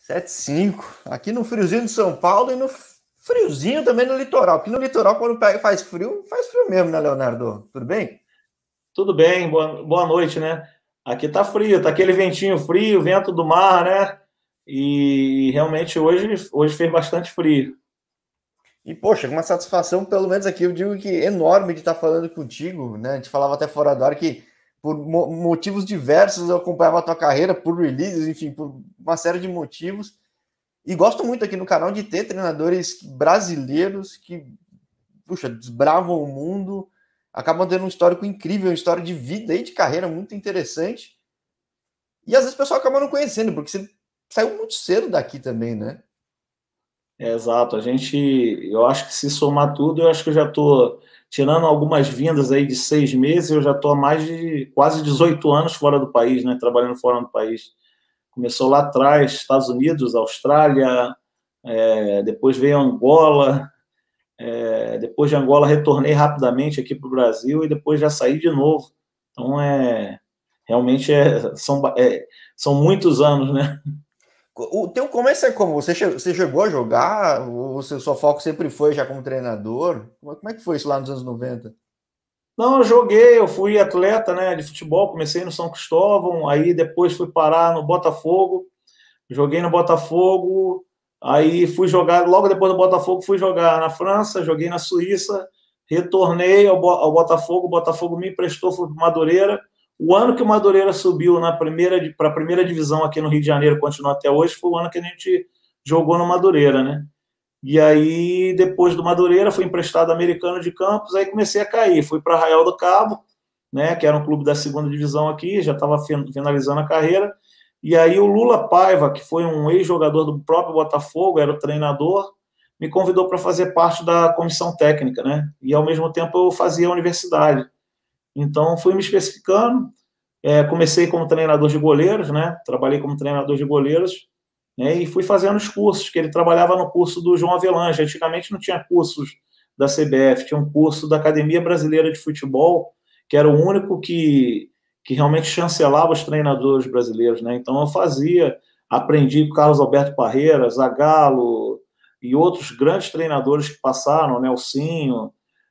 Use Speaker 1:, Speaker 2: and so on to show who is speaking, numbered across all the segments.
Speaker 1: 7,5. Aqui no friozinho de São Paulo e no friozinho também no litoral. Aqui no litoral, quando pega e faz frio mesmo, né, Leonardo? Tudo bem?
Speaker 2: Tudo bem, boa noite, né? Aqui tá frio, tá aquele ventinho frio, vento do mar, né? E realmente hoje fez bastante frio.
Speaker 1: E, poxa, uma satisfação, pelo menos aqui, eu digo que enorme de estar falando contigo, né? A gente falava até fora da hora que, por motivos diversos, eu acompanhava a tua carreira, por releases, enfim, por uma série de motivos. E gosto muito aqui no canal de ter treinadores brasileiros que, puxa, desbravam o mundo, acabam tendo um histórico incrível, uma história de vida e de carreira muito interessante. E às vezes o pessoal acaba não conhecendo, porque você saiu muito cedo daqui também, né?
Speaker 2: Exato, eu acho que se somar tudo, eu acho que eu já tô tirando algumas vindas aí de 6 meses, eu já tô há mais de quase 18 anos fora do país, né? Trabalhando fora do país. Começou lá atrás, Estados Unidos, Austrália, depois veio Angola. Depois de Angola, retornei rapidamente aqui para o Brasil e depois já saí de novo. Então, realmente são muitos anos, né?
Speaker 1: O teu começo é como? Você chegou a jogar? Ou o seu foco sempre foi já como treinador? Como é que foi isso lá nos anos 90?
Speaker 2: Não, eu joguei, eu fui atleta, né, de futebol, comecei no São Cristóvão, aí depois fui parar no Botafogo, joguei no Botafogo, aí fui jogar, logo depois do Botafogo, fui jogar na França, joguei na Suíça, retornei ao Botafogo, o Botafogo me emprestou, fui para o Madureira. O ano que o Madureira subiu para a primeira divisão aqui no Rio de Janeiro, continua até hoje, foi o ano que a gente jogou no Madureira, né? E aí, depois do Madureira, fui emprestado Americano de Campos, aí comecei a cair. Fui para Arraial do Cabo, né, que era um clube da segunda divisão aqui, já estava finalizando a carreira. E aí o Lula Paiva, que foi um ex-jogador do próprio Botafogo, era o treinador, me convidou para fazer parte da comissão técnica, né? E ao mesmo tempo eu fazia a universidade. Então fui me especificando, comecei como treinador de goleiros, né? Trabalhei como treinador de goleiros, né? E fui fazendo os cursos, que ele trabalhava no curso do João Avelange. Antigamente não tinha cursos da CBF, tinha um curso da Academia Brasileira de Futebol, que era o único que realmente chancelava os treinadores brasileiros, né? Então eu aprendi com Carlos Alberto Parreira, Zagallo e outros grandes treinadores que passaram, Nelsinho,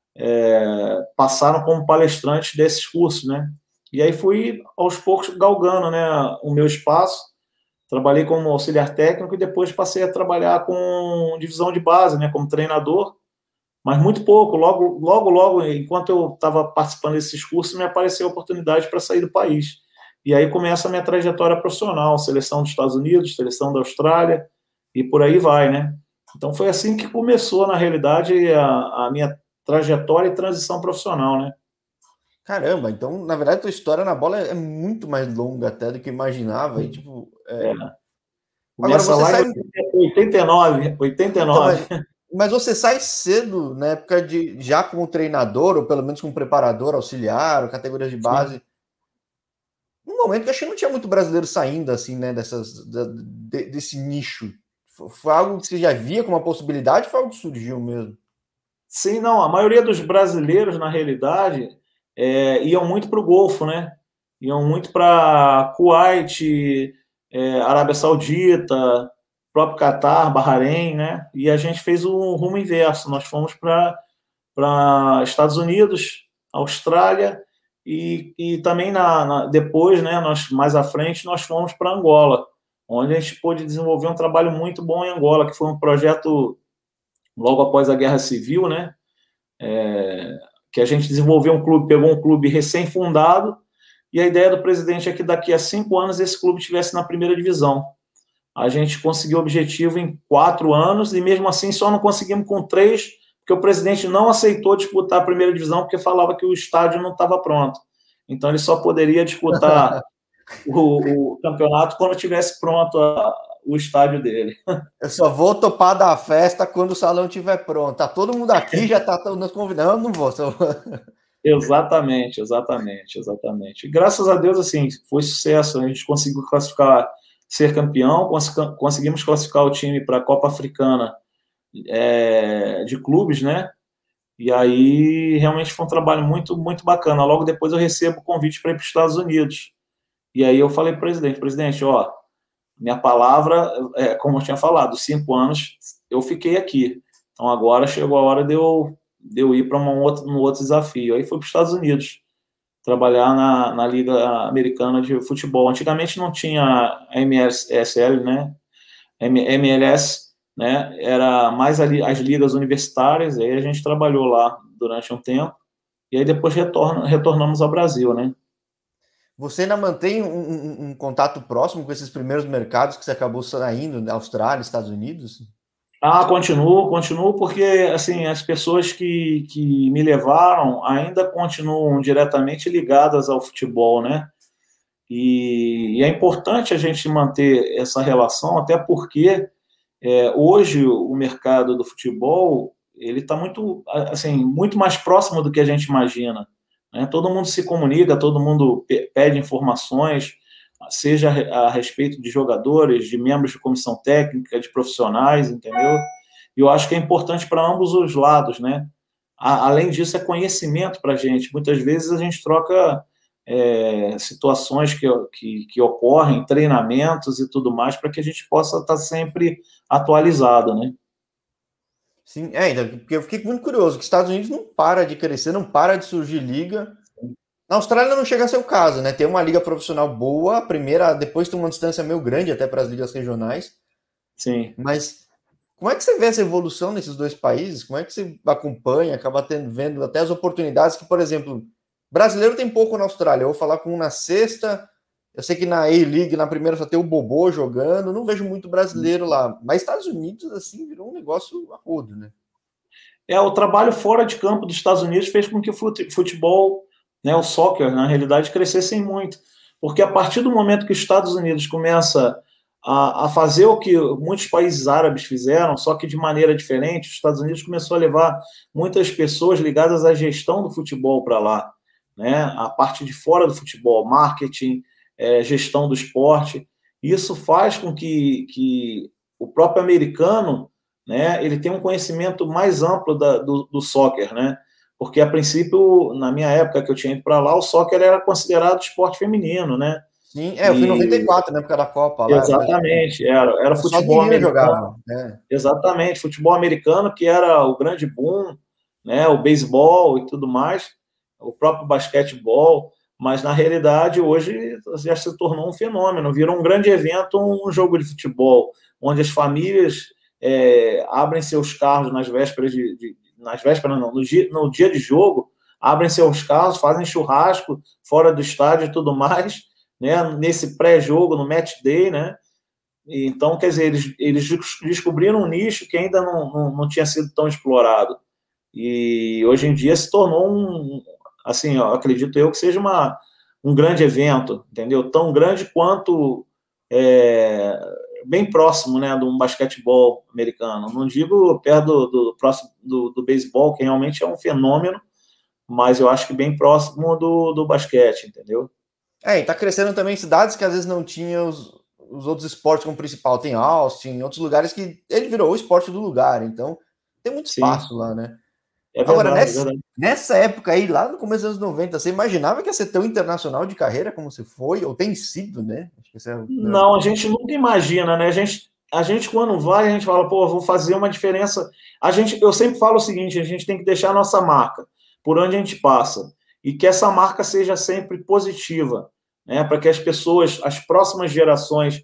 Speaker 2: passaram como palestrantes desses cursos, né? E aí fui aos poucos galgando, né, o meu espaço. Trabalhei como auxiliar técnico e depois passei a trabalhar com divisão de base, né, como treinador, mas muito pouco. Logo, enquanto eu estava participando desses cursos, me apareceu a oportunidade para sair do país. E aí começa a minha trajetória profissional, seleção dos Estados Unidos, seleção da Austrália, e por aí vai, né? Então foi assim que começou, na realidade, a minha trajetória e transição profissional, né?
Speaker 1: Caramba, então, na verdade, a tua história na bola é muito mais longa até do que eu imaginava. E, tipo,
Speaker 2: É,
Speaker 1: agora
Speaker 2: começa
Speaker 1: você
Speaker 2: lá em
Speaker 1: sai.
Speaker 2: 89,
Speaker 1: Então,
Speaker 2: 89.
Speaker 1: mas você sai cedo na época de já como treinador, ou pelo menos como preparador, auxiliar, ou categorias de
Speaker 2: Sim.
Speaker 1: base. No momento que eu acho que não tinha muito brasileiro saindo assim, né, desse nicho. Foi algo que você já via como uma possibilidade, ou foi algo que surgiu mesmo?
Speaker 2: Sim, não, a maioria dos brasileiros, na realidade, iam muito para o Golfo, né? Iam muito para Kuwait, Arábia Saudita, próprio Catar, Bahrein, né? E a gente fez o rumo inverso. Nós fomos para Estados Unidos, Austrália e também depois, né? Nós mais à frente nós fomos para Angola, onde a gente pôde desenvolver um trabalho muito bom em Angola, que foi um projeto logo após a Guerra Civil, né? Que a gente desenvolveu um clube, pegou um clube recém-fundado, e a ideia do presidente é que daqui a 5 anos esse clube estivesse na primeira divisão. A gente conseguiu o objetivo em 4 anos, e mesmo assim só não conseguimos com 3, porque o presidente não aceitou disputar a primeira divisão, porque falava que o estádio não estava pronto. Então ele só poderia disputar o campeonato quando tivesse pronto o estádio dele.
Speaker 1: Eu só vou topar da festa quando o salão estiver pronto. Tá todo mundo aqui, já tá nos convidando. Eu não vou.
Speaker 2: Exatamente, exatamente, exatamente. E graças a Deus, assim, foi sucesso. A gente conseguiu classificar, ser campeão, conseguimos classificar o time para a Copa Africana de clubes, né? E aí realmente foi um trabalho muito, muito bacana. Logo depois eu recebo o convite para ir para os Estados Unidos. E aí eu falei para o presidente, ó, minha palavra, como eu tinha falado, 5 anos eu fiquei aqui. Então agora chegou a hora de eu ir para um outro desafio. Aí fui para os Estados Unidos, trabalhar na Liga Americana de Futebol. Antigamente não tinha a MSL, né? MLS, né? Era mais ali as ligas universitárias, aí a gente trabalhou lá durante um tempo, e aí depois retornamos ao Brasil, né?
Speaker 1: Você ainda mantém um contato próximo com esses primeiros mercados que você acabou saindo, da Austrália, Estados Unidos?
Speaker 2: Ah, continuo, porque assim, as pessoas que me levaram ainda continuam diretamente ligadas ao futebol, né? E é importante a gente manter essa relação, até porque hoje o mercado do futebol ele está muito, assim, muito mais próximo do que a gente imagina, né? Todo mundo se comunica, todo mundo pede informações, seja a respeito de jogadores, de membros de comissão técnica, de profissionais, entendeu? E eu acho que é importante para ambos os lados, né? Além disso, é conhecimento para a gente. Muitas vezes a gente troca situações que ocorrem, treinamentos e tudo mais, para que a gente possa estar sempre atualizado, né?
Speaker 1: Sim, porque eu fiquei muito curioso, que os Estados Unidos não para de crescer, não para de surgir liga. Na Austrália não chega a ser o caso, né? Tem uma liga profissional boa, a primeira, depois tem uma distância meio grande até para as ligas regionais.
Speaker 2: Sim.
Speaker 1: Mas como é que você vê essa evolução nesses dois países? Como é que você acompanha, acaba vendo até as oportunidades que, por exemplo, brasileiro tem pouco na Austrália. Eu vou falar com um na sexta, eu sei que na A-League, na primeira, só tem o Bobô jogando, não vejo muito brasileiro lá. Mas Estados Unidos, assim, virou um negócio a rodo, né?
Speaker 2: O trabalho fora de campo dos Estados Unidos fez com que o futebol, né, o soccer, na realidade, crescessem muito. Porque a partir do momento que os Estados Unidos começa a fazer o que muitos países árabes fizeram, só que de maneira diferente, os Estados Unidos começou a levar muitas pessoas ligadas à gestão do futebol para lá, né? A parte de fora do futebol, marketing, gestão do esporte. Isso faz com que o próprio americano, né, ele tenha um conhecimento mais amplo do soccer, né? Porque, a princípio, na minha época que eu tinha ido para lá, o soccer era considerado esporte feminino, né?
Speaker 1: Sim, eu fui em 94, na época da Copa lá.
Speaker 2: Exatamente, era
Speaker 1: Só as
Speaker 2: futebol
Speaker 1: meninas
Speaker 2: americano.
Speaker 1: jogavam, né?
Speaker 2: Exatamente, futebol americano, que era o grande boom, né? O beisebol e tudo mais, o próprio basquetebol, mas na realidade hoje já se tornou um fenômeno, virou um grande evento, um jogo de futebol, onde as famílias abrem seus carros nas vésperas nas vésperas não, no dia de jogo, abrem seus carros, fazem churrasco fora do estádio e tudo mais, né? Nesse pré-jogo, no match day, né? Então, quer dizer, eles descobriram um nicho que ainda não tinha sido tão explorado. E hoje em dia se tornou assim, eu acredito eu que seja um grande evento, entendeu? Tão grande quanto bem próximo, né, de um basquetebol americano. Não digo perto do próximo do beisebol, que realmente é um fenômeno, mas eu acho que bem próximo do basquete, entendeu?
Speaker 1: E tá crescendo também em cidades que às vezes não tinham os outros esportes como principal. Tem Austin, outros lugares que ele virou o esporte do lugar, então tem muito espaço. Sim. Lá, né?
Speaker 2: É
Speaker 1: Agora,
Speaker 2: verdade, é verdade.
Speaker 1: Nessa época aí, lá no começo dos anos 90, você imaginava que ia ser tão internacional de carreira como você foi, ou tem sido, né?
Speaker 2: Não, a gente nunca imagina, né? A gente quando vai, a gente fala, pô, vou fazer uma diferença. Eu sempre falo o seguinte, a gente tem que deixar a nossa marca por onde a gente passa, e que essa marca seja sempre positiva, né? Para que as pessoas, as próximas gerações,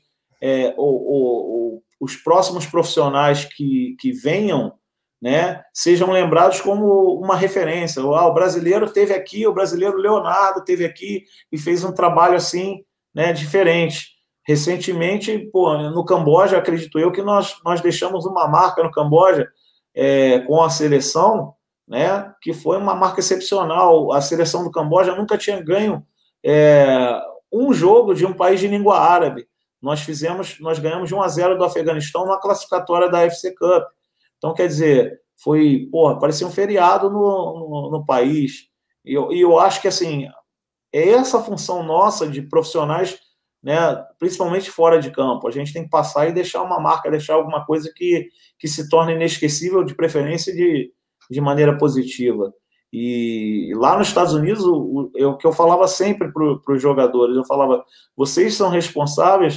Speaker 2: os próximos profissionais que venham, né, sejam lembrados como uma referência. O brasileiro teve aqui, o brasileiro Leonardo teve aqui e fez um trabalho assim, né, diferente. Recentemente, pô, no Camboja, acredito eu que nós deixamos uma marca no Camboja com a seleção, né, que foi uma marca excepcional. A seleção do Camboja nunca tinha ganho um jogo de um país de língua árabe. Nós ganhamos de 1-0 do Afeganistão na classificatória da FC Cup. Então, quer dizer, parecia um feriado no país. E eu acho que, assim, é essa função nossa de profissionais, né, principalmente fora de campo. A gente tem que passar e deixar uma marca, deixar alguma coisa que se torne inesquecível, de preferência de maneira positiva. E lá nos Estados Unidos, o que eu falava sempre para os jogadores, eu falava, vocês são responsáveis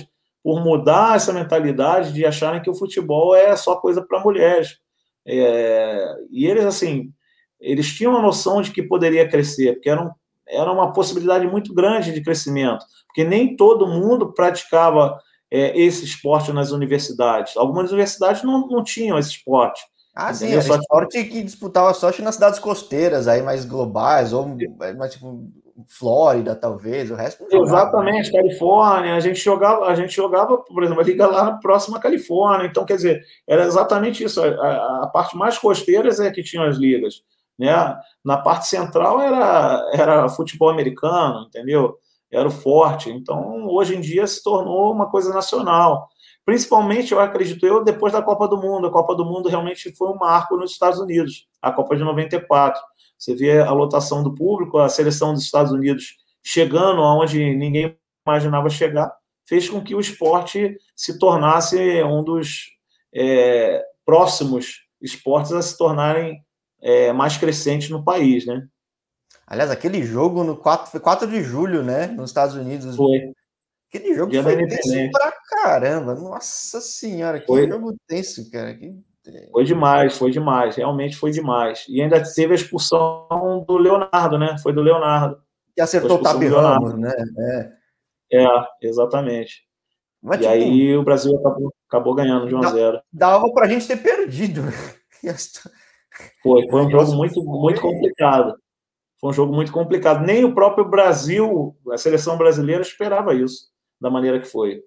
Speaker 2: por mudar essa mentalidade de acharem que o futebol é só coisa para mulheres. E eles, assim, eles tinham a noção de que poderia crescer, porque era uma possibilidade muito grande de crescimento, porque nem todo mundo praticava esse esporte nas universidades. Algumas universidades não tinham esse esporte.
Speaker 1: Ah, sim,
Speaker 2: Entendeu?
Speaker 1: era
Speaker 2: Só que
Speaker 1: esporte que disputava só acho que nas cidades costeiras, aí mais globais, ou mais tipo Flórida, talvez, o resto não jogava, né?
Speaker 2: exatamente, Califórnia, a gente jogava, por exemplo, a liga lá próxima à Califórnia, então, quer dizer, era exatamente isso, a parte mais costeira é que tinha as ligas, né? Na parte central era futebol americano, entendeu? Era o forte, então, hoje em dia se tornou uma coisa nacional, principalmente, eu acredito eu, depois da Copa do Mundo. A Copa do Mundo realmente foi um marco nos Estados Unidos, a Copa de 94. Você vê a lotação do público, a seleção dos Estados Unidos chegando aonde ninguém imaginava chegar, fez com que o esporte se tornasse um dos próximos esportes a se tornarem mais crescentes no país, né?
Speaker 1: Aliás, aquele jogo foi 4 de julho, né, nos Estados Unidos.
Speaker 2: Foi.
Speaker 1: Aquele jogo
Speaker 2: Dia da
Speaker 1: foi tenso
Speaker 2: Independência.
Speaker 1: pra caramba. Nossa senhora, que
Speaker 2: Foi,
Speaker 1: jogo tenso, cara.
Speaker 2: foi demais, realmente foi demais. E ainda teve a expulsão do Leonardo, né? Foi do Leonardo.
Speaker 1: Que
Speaker 2: Foi a
Speaker 1: acertou o
Speaker 2: expulsão
Speaker 1: Tabi
Speaker 2: do
Speaker 1: Ramos,
Speaker 2: Leonardo.
Speaker 1: né?
Speaker 2: Exatamente.
Speaker 1: Mas,
Speaker 2: E
Speaker 1: tipo,
Speaker 2: aí o Brasil acabou ganhando de 1 a 0.
Speaker 1: dava pra gente ter perdido.
Speaker 2: Foi
Speaker 1: O
Speaker 2: um jogo
Speaker 1: negócio
Speaker 2: muito, muito
Speaker 1: foi.
Speaker 2: complicado. Foi um jogo muito complicado. Nem o próprio Brasil, a seleção brasileira, esperava isso, da maneira que foi.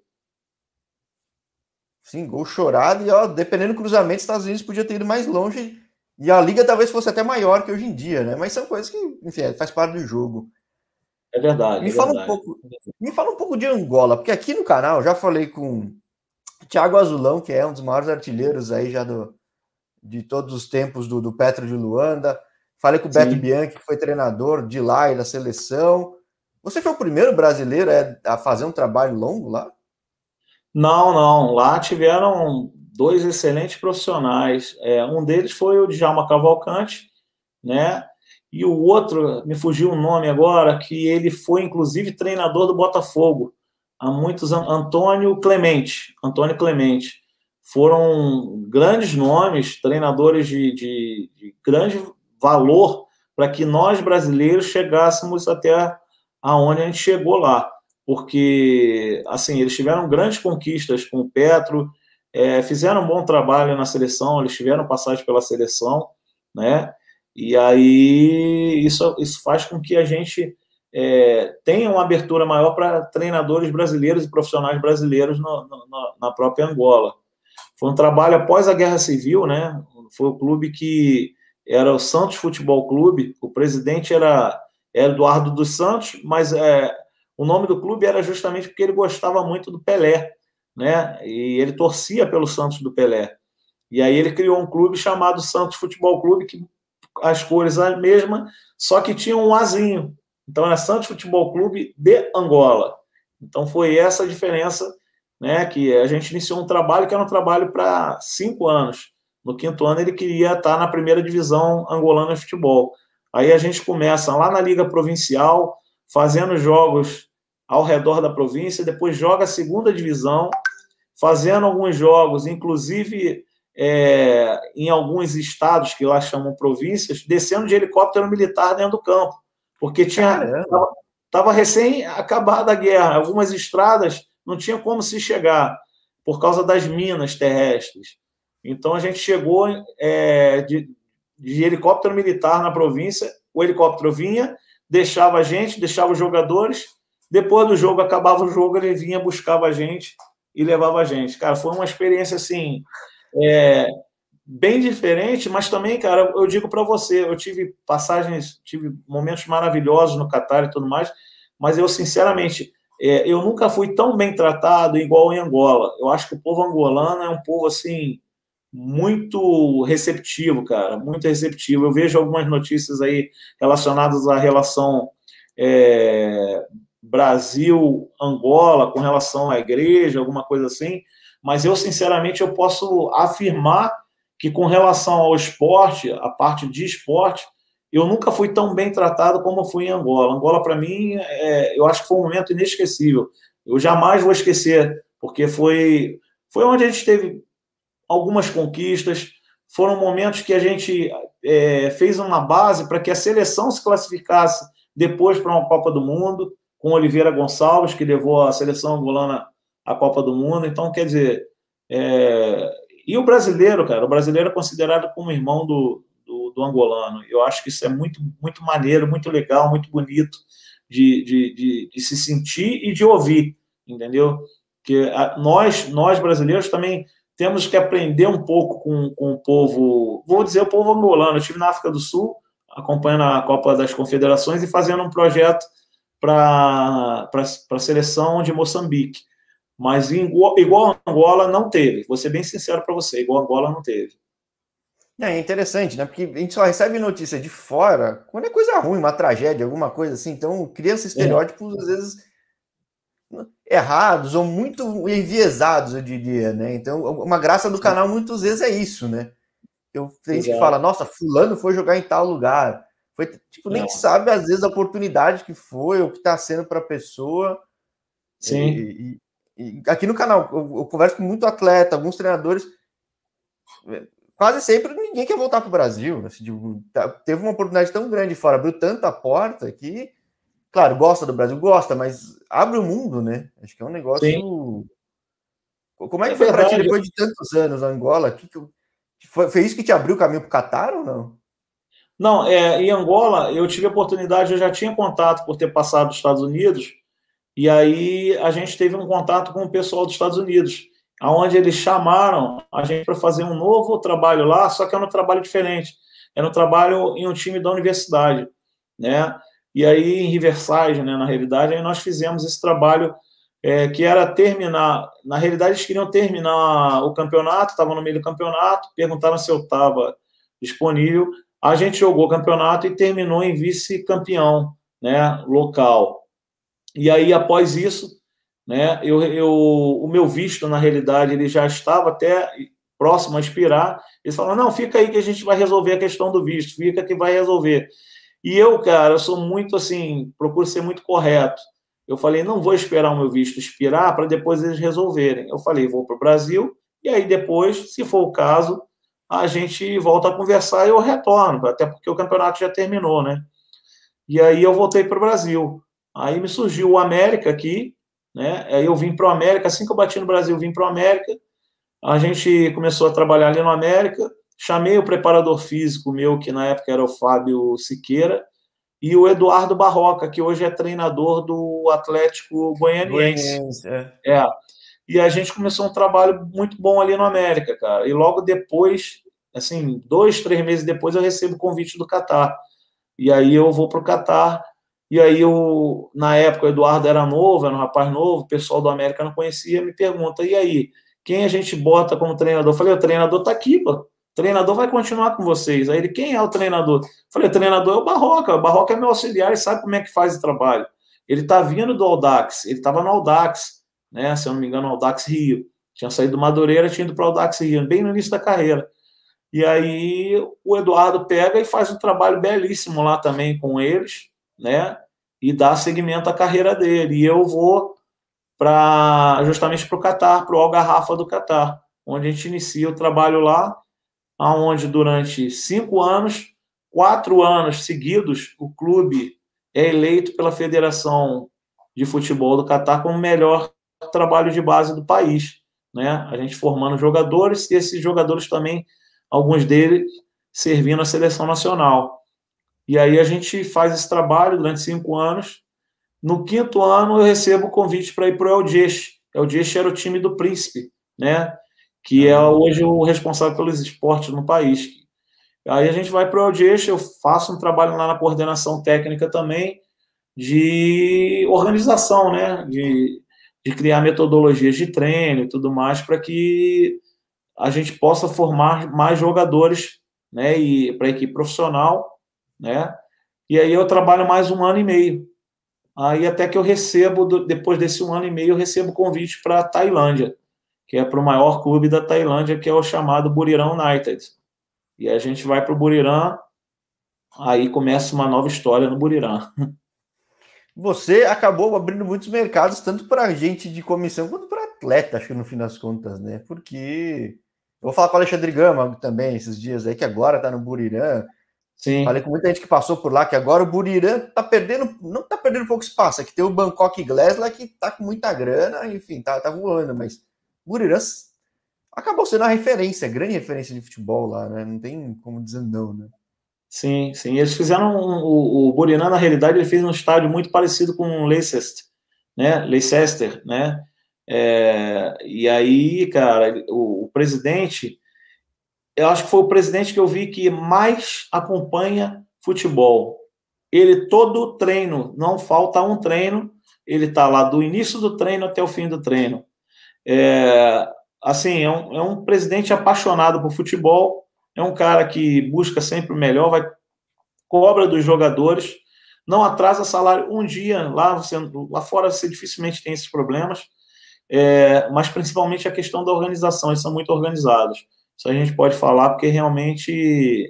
Speaker 1: Sim, gol chorado e, ó, dependendo do cruzamento, os Estados Unidos podia ter ido mais longe e a liga talvez fosse até maior que hoje em dia, né? Mas são coisas que, enfim, faz parte do jogo.
Speaker 2: É verdade,
Speaker 1: Me
Speaker 2: é
Speaker 1: fala um
Speaker 2: verdade.
Speaker 1: pouco, me fala um pouco de Angola, porque aqui no canal já falei com o Thiago Azulão, que é um dos maiores artilheiros aí já de todos os tempos do Petro de Luanda. Falei com o Beto
Speaker 2: Sim.
Speaker 1: Bianchi, que foi treinador de lá e da seleção. Você foi o primeiro brasileiro a fazer um trabalho longo lá?
Speaker 2: Não, não. Lá tiveram 2 excelentes profissionais. Um deles foi o Djalma Cavalcante, né? E o outro, me fugiu o nome agora, que ele foi, inclusive, treinador do Botafogo há muitos anos, Antônio Clemente. Antônio Clemente. Foram grandes nomes, treinadores de grande valor para que nós, brasileiros, chegássemos até aonde a gente chegou lá. Porque, assim, eles tiveram grandes conquistas com o Petro, fizeram um bom trabalho na seleção, eles tiveram passagem pela seleção, né? E aí isso faz com que a gente tenha uma abertura maior para treinadores brasileiros e profissionais brasileiros na própria Angola. Foi um trabalho após a Guerra Civil, né? Foi o clube que era o Santos Futebol Clube, o presidente era Eduardo dos Santos, mas o nome do clube era justamente porque ele gostava muito do Pelé, né? E ele torcia pelo Santos do Pelé. E aí ele criou um clube chamado Santos Futebol Clube, que as cores a mesma, só que tinha um azinho. Então era Santos Futebol Clube de Angola. Então foi essa a diferença, né? Que a gente iniciou um trabalho que era um trabalho para 5 anos. No 5º ano ele queria estar na primeira divisão angolana de futebol. Aí a gente começa lá na Liga Provincial, fazendo jogos ao redor da província, depois joga a segunda divisão, fazendo alguns jogos, inclusive em alguns estados que lá chamam províncias, descendo de helicóptero militar dentro do campo, porque estava recém acabada a guerra, algumas estradas não tinha como se chegar por causa das minas terrestres. Então a gente chegou de helicóptero militar na província, o helicóptero vinha, deixava a gente, deixava os jogadores, depois do jogo, acabava o jogo, ele vinha, buscava a gente e levava a gente. Cara, foi uma experiência, assim, bem diferente, mas também, cara, eu digo para você, eu tive passagens, tive momentos maravilhosos no Catar e tudo mais, mas eu, sinceramente, eu nunca fui tão bem tratado igual em Angola. Eu acho que o povo angolano é um povo, assim, muito receptivo, cara, muito receptivo. Eu vejo algumas notícias aí relacionadas à relação Brasil-Angola com relação à igreja, alguma coisa assim, mas eu, sinceramente, eu posso afirmar que com relação ao esporte, a parte de esporte, eu nunca fui tão bem tratado como fui em Angola. Angola, para mim, eu acho que foi um momento inesquecível. Eu jamais vou esquecer porque foi onde a gente teve algumas conquistas, foram momentos que a gente fez uma base para que a seleção se classificasse depois para uma Copa do Mundo, com Oliveira Gonçalves, que levou a seleção angolana à Copa do Mundo. Então, quer dizer, e o brasileiro, cara, o brasileiro é considerado como irmão do angolano. Eu acho que isso é muito, muito maneiro, muito legal, muito bonito de se sentir e de ouvir, entendeu? Que nós brasileiros também temos que aprender um pouco com o povo, vou dizer o povo angolano. Eu estive na África do Sul, acompanhando a Copa das Confederações e fazendo um projeto para a seleção de Moçambique. Mas igual a Angola não teve. Vou ser bem sincero para você, igual a Angola não teve.
Speaker 1: É interessante, né? Porque a gente só recebe notícia de fora quando é coisa ruim, uma tragédia, alguma coisa assim. Então, cria esses estereótipos, às vezes, errados ou muito enviesados, eu diria, né? Então, uma graça do canal muitas vezes é isso, né? Tem gente que fala, nossa, fulano foi jogar em tal lugar. Foi, tipo, nem sabe, às vezes, a oportunidade que foi, ou que está sendo para a pessoa.
Speaker 2: Sim.
Speaker 1: E aqui no canal, eu converso com muito atleta, alguns treinadores. Quase sempre ninguém quer voltar para o Brasil. Assim, tipo, teve uma oportunidade tão grande fora, abriu tanta porta que, claro, gosta do Brasil, gosta, mas abre o mundo, né? Acho que é um negócio. Sim. Como é que foi para ti depois de tantos anos na Angola? Foi isso que te abriu o caminho para o Catar ou não?
Speaker 2: Não, em Angola eu tive a oportunidade, eu já tinha contato por ter passado dos Estados Unidos, e aí a gente teve um contato com o pessoal dos Estados Unidos, onde eles chamaram a gente para fazer um novo trabalho lá, só que era um trabalho diferente. Era um trabalho em um time da universidade, né? E aí em Riverside, né, na realidade, aí nós fizemos esse trabalho que era terminar. Na realidade, eles queriam terminar o campeonato, estavam no meio do campeonato, perguntaram se eu estava disponível. A gente jogou o campeonato e terminou em vice-campeão, né, local. E aí, após isso, né, o meu visto, na realidade, ele já estava até próximo a expirar. Eles falaram, não, fica aí que a gente vai resolver a questão do visto, fica que vai resolver. E eu, cara, eu sou muito assim, procuro ser muito correto. Eu falei, não vou esperar o meu visto expirar para depois eles resolverem. Eu falei, vou para o Brasil, e aí depois, se for o caso, a gente volta a conversar e eu retorno, até porque o campeonato já terminou, né? E aí eu voltei para o Brasil. Aí me surgiu o América aqui, né? Aí eu vim para o América, assim que eu bati no Brasil, eu vim para o América. A gente começou a trabalhar ali no América. Chamei o preparador físico meu, que na época era o Fábio Siqueira, e o Eduardo Barroca, que hoje é treinador do Atlético Goianiense. E a gente começou um trabalho muito bom ali no América, cara. E logo depois, assim, 2, 3 meses depois, eu recebo o convite do Catar. E aí eu vou para o Catar. E aí, na época, o Eduardo era novo, era um rapaz novo, o pessoal do América não conhecia, me pergunta, e aí, quem a gente bota como treinador? Eu falei, o treinador está aqui, pô. O treinador vai continuar com vocês. Aí ele, quem é o treinador? Eu falei, o treinador é o Barroca. O Barroca é meu auxiliar e sabe como é que faz o trabalho. Ele está vindo do Audax, ele estava no Audax, né? Se eu não me engano, Audax Rio. Tinha saído do Madureira, tinha ido para o Audax Rio, bem no início da carreira. E aí o Eduardo pega e faz um trabalho belíssimo lá também com eles, né? E dá seguimento à carreira dele. E eu vou justamente para o Catar, para o Al-Garrafa do Catar, onde a gente inicia o trabalho lá, onde durante 5 anos, 4 anos seguidos, o clube é eleito pela Federação de Futebol do Catar como o melhor trabalho de base do país, né? A gente formando jogadores e esses jogadores também, alguns deles servindo a seleção nacional. E aí a gente faz esse trabalho durante 5 anos. No 5º ano eu recebo o convite para ir para o El Jeish. El Jeish era o time do Príncipe, né? Que é hoje o responsável pelos esportes no país. Aí a gente vai para o El Jeish, eu faço um trabalho lá na coordenação técnica também, de organização, né? De criar metodologias de treino e tudo mais, para que a gente possa formar mais jogadores, né? E para a equipe profissional, né? E aí eu trabalho mais 1 ano e meio. Aí até que eu recebo, depois desse 1 ano e meio, eu recebo convite para a Tailândia, que é para o maior clube da Tailândia, que é o chamado Buriram United. E a gente vai para o Buriram, aí começa uma nova história no Buriram.
Speaker 1: Você acabou abrindo muitos mercados, tanto para gente de comissão quanto para atleta, acho que no fim das contas, né? Porque eu vou falar com o Alexandre Gama também esses dias aí, que agora tá no Burirã.
Speaker 2: Sim.
Speaker 1: Falei com muita gente que passou por lá, que agora o Burirã tá perdendo, não tá perdendo pouco espaço, é que tem o Bangkok Glass lá que tá com muita grana, enfim, tá voando, mas o Burirã acabou sendo a referência, a grande referência de futebol lá, né? Não tem como dizer não, né?
Speaker 2: Sim, sim. Eles fizeram o Buriram, na realidade, ele fez um estádio muito parecido com o Leicester, né? Leicester, né? E aí, cara, o presidente, eu acho que foi o presidente que eu vi que mais acompanha futebol. Ele todo treino, não falta um treino, ele tá lá do início do treino até o fim do treino. Assim, é um presidente apaixonado por futebol, é um cara que busca sempre o melhor, cobra dos jogadores, não atrasa salário um dia, lá fora você dificilmente tem esses problemas, mas principalmente a questão da organização, eles são muito organizados. Isso a gente pode falar porque realmente.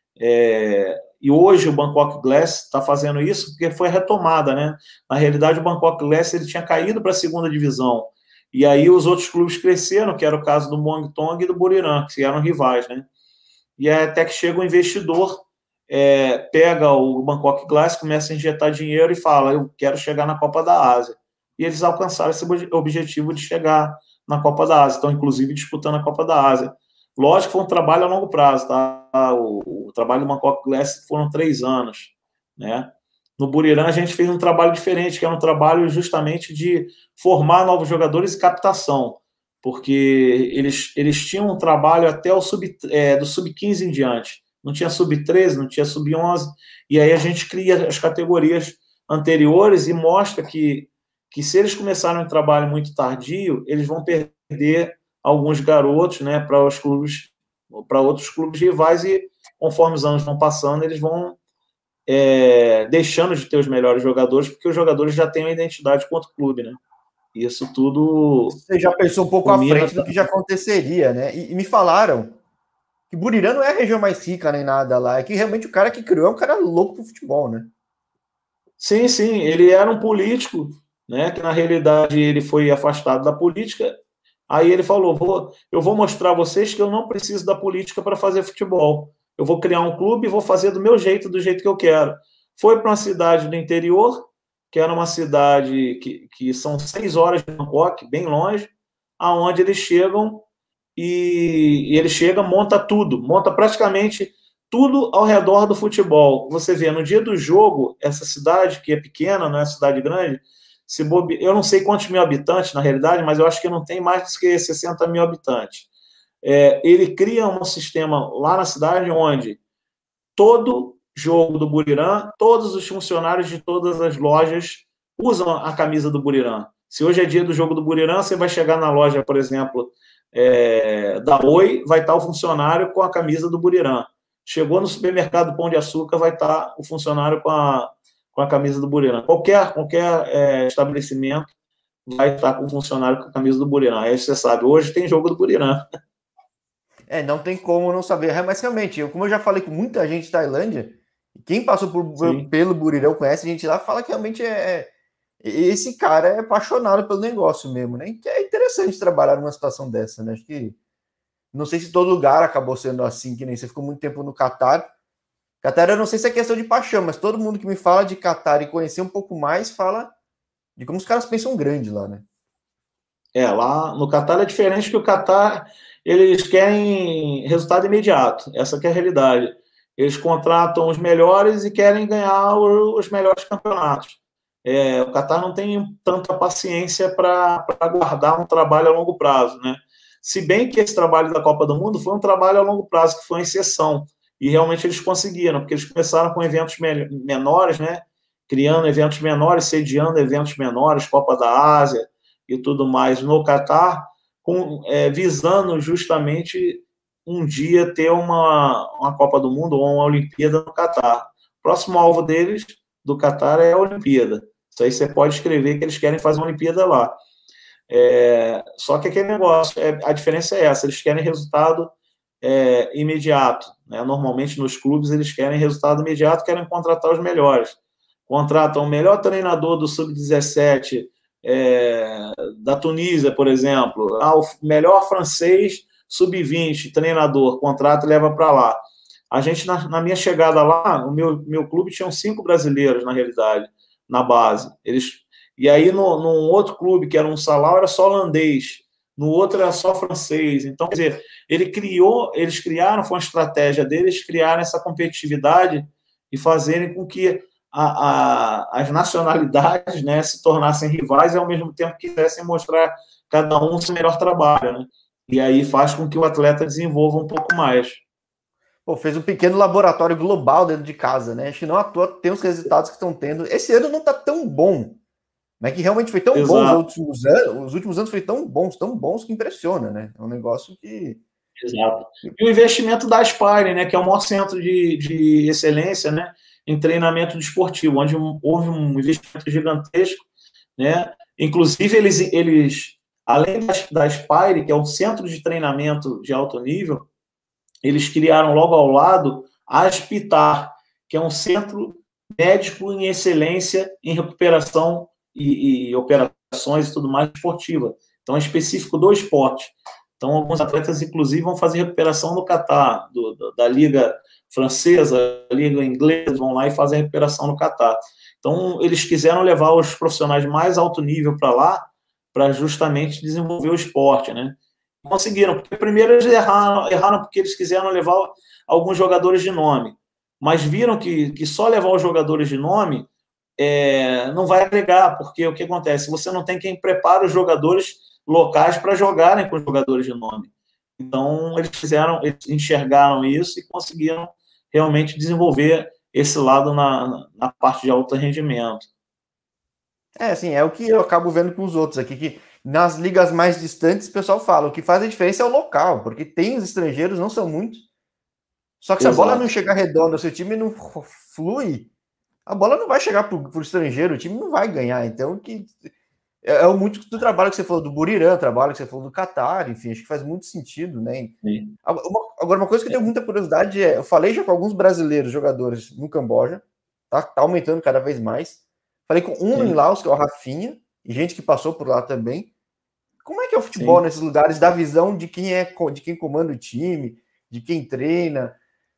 Speaker 2: E hoje o Bangkok Glass está fazendo isso porque foi retomada, né? Na realidade, o Bangkok Glass ele tinha caído para a segunda divisão. E aí os outros clubes cresceram, que era o caso do Muangthong e do Buriram, que eram rivais, né? E aí até que chega um investidor, pega o Bangkok Glass, começa a injetar dinheiro e fala, eu quero chegar na Copa da Ásia. E eles alcançaram esse objetivo de chegar na Copa da Ásia, estão inclusive disputando a Copa da Ásia. Lógico que foi um trabalho a longo prazo, tá? O trabalho do Bangkok Glass foram 3 anos, né? No Buriram a gente fez um trabalho diferente, que era um trabalho justamente de formar novos jogadores e captação, porque eles tinham um trabalho até do sub-15 em diante. Não tinha sub-13, não tinha sub-11, e aí a gente cria as categorias anteriores e mostra que se eles começarem um trabalho muito tardio, eles vão perder alguns garotos, né, para outros clubes rivais, e conforme os anos vão passando, eles vão deixando de ter os melhores jogadores, porque os jogadores já têm uma identidade com outro clube, né? Isso tudo.
Speaker 1: Você já pensou um pouco à frente do que já aconteceria, né? E me falaram que Burirã não é a região mais rica nem nada lá, é que realmente o cara que criou é um cara louco pro futebol, né?
Speaker 2: Sim, sim, ele era um político, né? Que na realidade ele foi afastado da política. Aí ele falou: eu vou mostrar a vocês que eu não preciso da política para fazer futebol. Eu vou criar um clube e vou fazer do meu jeito, do jeito que eu quero. Foi para uma cidade do interior, que era uma cidade que são 6 horas de Bangkok, bem longe, aonde eles chegam e ele chega, monta praticamente tudo ao redor do futebol. Você vê, no dia do jogo, essa cidade, que é pequena, não é cidade grande, eu não sei quantos mil habitantes, na realidade, mas eu acho que não tem mais do que 60 mil habitantes. Ele cria um sistema lá na cidade onde todo jogo do Buriram, todos os funcionários de todas as lojas usam a camisa do Buriram. Se hoje é dia do jogo do Buriram, você vai chegar na loja, por exemplo, da Oi, vai estar o funcionário com a camisa do Buriram. Chegou no supermercado Pão de Açúcar, vai estar o funcionário com a camisa do Buriram. Qualquer estabelecimento vai estar com o funcionário com a camisa do Buriram. Aí você sabe, hoje tem jogo do Buriram.
Speaker 1: Não tem como não saber. Mas realmente, como eu já falei com muita gente de Tailândia, quem passou pelo Burirão, conhece a gente lá, fala que realmente esse cara é apaixonado pelo negócio mesmo, né? E que é interessante trabalhar numa situação dessa, né? Acho que não sei se todo lugar acabou sendo assim, que nem você ficou muito tempo no Catar. Catar, eu não sei se é questão de paixão, mas todo mundo que me fala de Catar e conhecer um pouco mais fala de como os caras pensam grande lá, né?
Speaker 2: Lá no Catar é diferente, que o Catar eles querem resultado imediato. Essa que é a realidade. Eles contratam os melhores e querem ganhar os melhores campeonatos. O Catar não tem tanta paciência para aguardar um trabalho a longo prazo, né? Se bem que esse trabalho da Copa do Mundo foi um trabalho a longo prazo, que foi uma exceção. E realmente eles conseguiram, porque eles começaram com eventos menores, né? Criando eventos menores, sediando eventos menores, Copa da Ásia e tudo mais no Catar, visando justamente um dia ter uma Copa do Mundo ou uma Olimpíada no Catar. O próximo alvo deles, do Catar, é a Olimpíada. Isso aí você pode escrever que eles querem fazer uma Olimpíada lá. Só que aquele negócio, a diferença é essa, eles querem resultado imediato. Né? Normalmente nos clubes eles querem resultado imediato, querem contratar os melhores. Contratam o melhor treinador do Sub-17 da Tunísia, por exemplo, o melhor francês sub-20, treinador, contrato e leva para lá. A gente, na minha chegada lá, o meu clube tinha 5 brasileiros, na realidade, na base. E aí, num outro clube, que era um Salau, era só holandês. No outro era só francês. Então, quer dizer, eles criaram, foi uma estratégia deles, criaram essa competitividade e fazerem com que as nacionalidades, né, se tornassem rivais e, ao mesmo tempo, quisessem mostrar cada um o seu melhor trabalho, né? E aí faz com que o atleta desenvolva um pouco mais.
Speaker 1: Pô, fez um pequeno laboratório global dentro de casa, né? Acho que não à toa tem os resultados que estão tendo. Esse ano não está tão bom, mas que realmente foi tão bom os últimos anos foi tão bons que impressiona, né? É um negócio que...
Speaker 2: Exato. E o investimento da Aspire, né, que é o maior centro de excelência, né, em treinamento desportivo, onde houve um investimento gigantesco, né? Inclusive, eles além da Aspire, que é um centro de treinamento de alto nível, eles criaram logo ao lado a Aspitar, que é um centro médico em excelência em recuperação e operações e tudo mais esportiva. Então, é específico do esporte. Então, alguns atletas, inclusive, vão fazer recuperação no Catar, da Liga Francesa, da Liga Inglesa, vão lá e fazem a recuperação no Catar. Então, eles quiseram levar os profissionais mais alto nível para lá, para justamente desenvolver o esporte, né? Conseguiram, porque primeiro eles erraram porque eles quiseram levar alguns jogadores de nome, mas viram que só levar os jogadores de nome não vai agregar, porque o que acontece? Você não tem quem prepara os jogadores locais para jogarem com os jogadores de nome. Então, eles enxergaram isso e conseguiram realmente desenvolver esse lado na parte de alto rendimento.
Speaker 1: Assim, é o que eu acabo vendo com os outros aqui, que nas ligas mais distantes o pessoal fala, o que faz a diferença é o local, porque tem os estrangeiros, não são muitos, só que se a bola não chegar redonda, se o time não flui, a bola não vai chegar para o estrangeiro, o time não vai ganhar. Então, é muito do trabalho que você falou do Buriram, trabalho que você falou do Catar, enfim, acho que faz muito sentido, né? Sim. Agora, uma coisa que eu tenho muita curiosidade eu falei já com alguns brasileiros jogadores no Camboja, tá aumentando cada vez mais. Falei com um em Laos, que é o Rafinha, e gente que passou por lá também. Como é que é o futebol nesses lugares, da visão de quem comanda o time, de quem treina?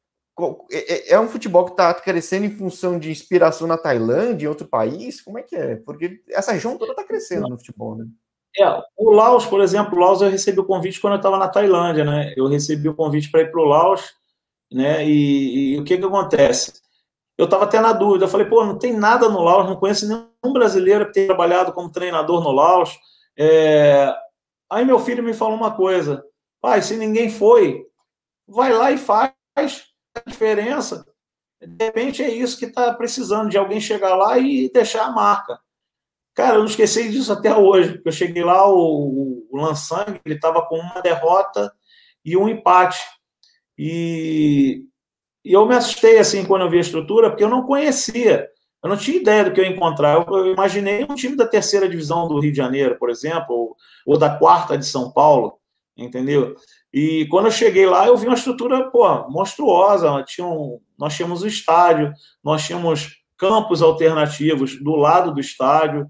Speaker 1: É um futebol que está crescendo em função de inspiração na Tailândia, em outro país? Como é que é? Porque essa região toda está crescendo no futebol, né?
Speaker 2: O Laos, por exemplo, o Laos eu recebi o convite quando eu estava na Tailândia, né? Eu recebi o convite para ir para o Laos, né? E o que acontece? Eu estava até na dúvida, eu falei, pô, não tem nada no Laos, não conheço nenhum brasileiro que tenha trabalhado como treinador no Laos. Aí meu filho me falou uma coisa, pai, se ninguém foi, vai lá e faz a diferença. De repente é isso que está precisando, de alguém chegar lá e deixar a marca. Cara, eu não esqueci disso até hoje, porque eu cheguei lá, o Lansang, ele estava com uma derrota e um empate. E eu me assustei, assim, quando eu vi a estrutura, porque eu não conhecia. Eu não tinha ideia do que eu ia encontrar. Eu imaginei um time da 3ª divisão do Rio de Janeiro, por exemplo, ou da 4ª de São Paulo, entendeu? E quando eu cheguei lá, eu vi uma estrutura, monstruosa. Nós tínhamos o estádio, nós tínhamos campos alternativos do lado do estádio,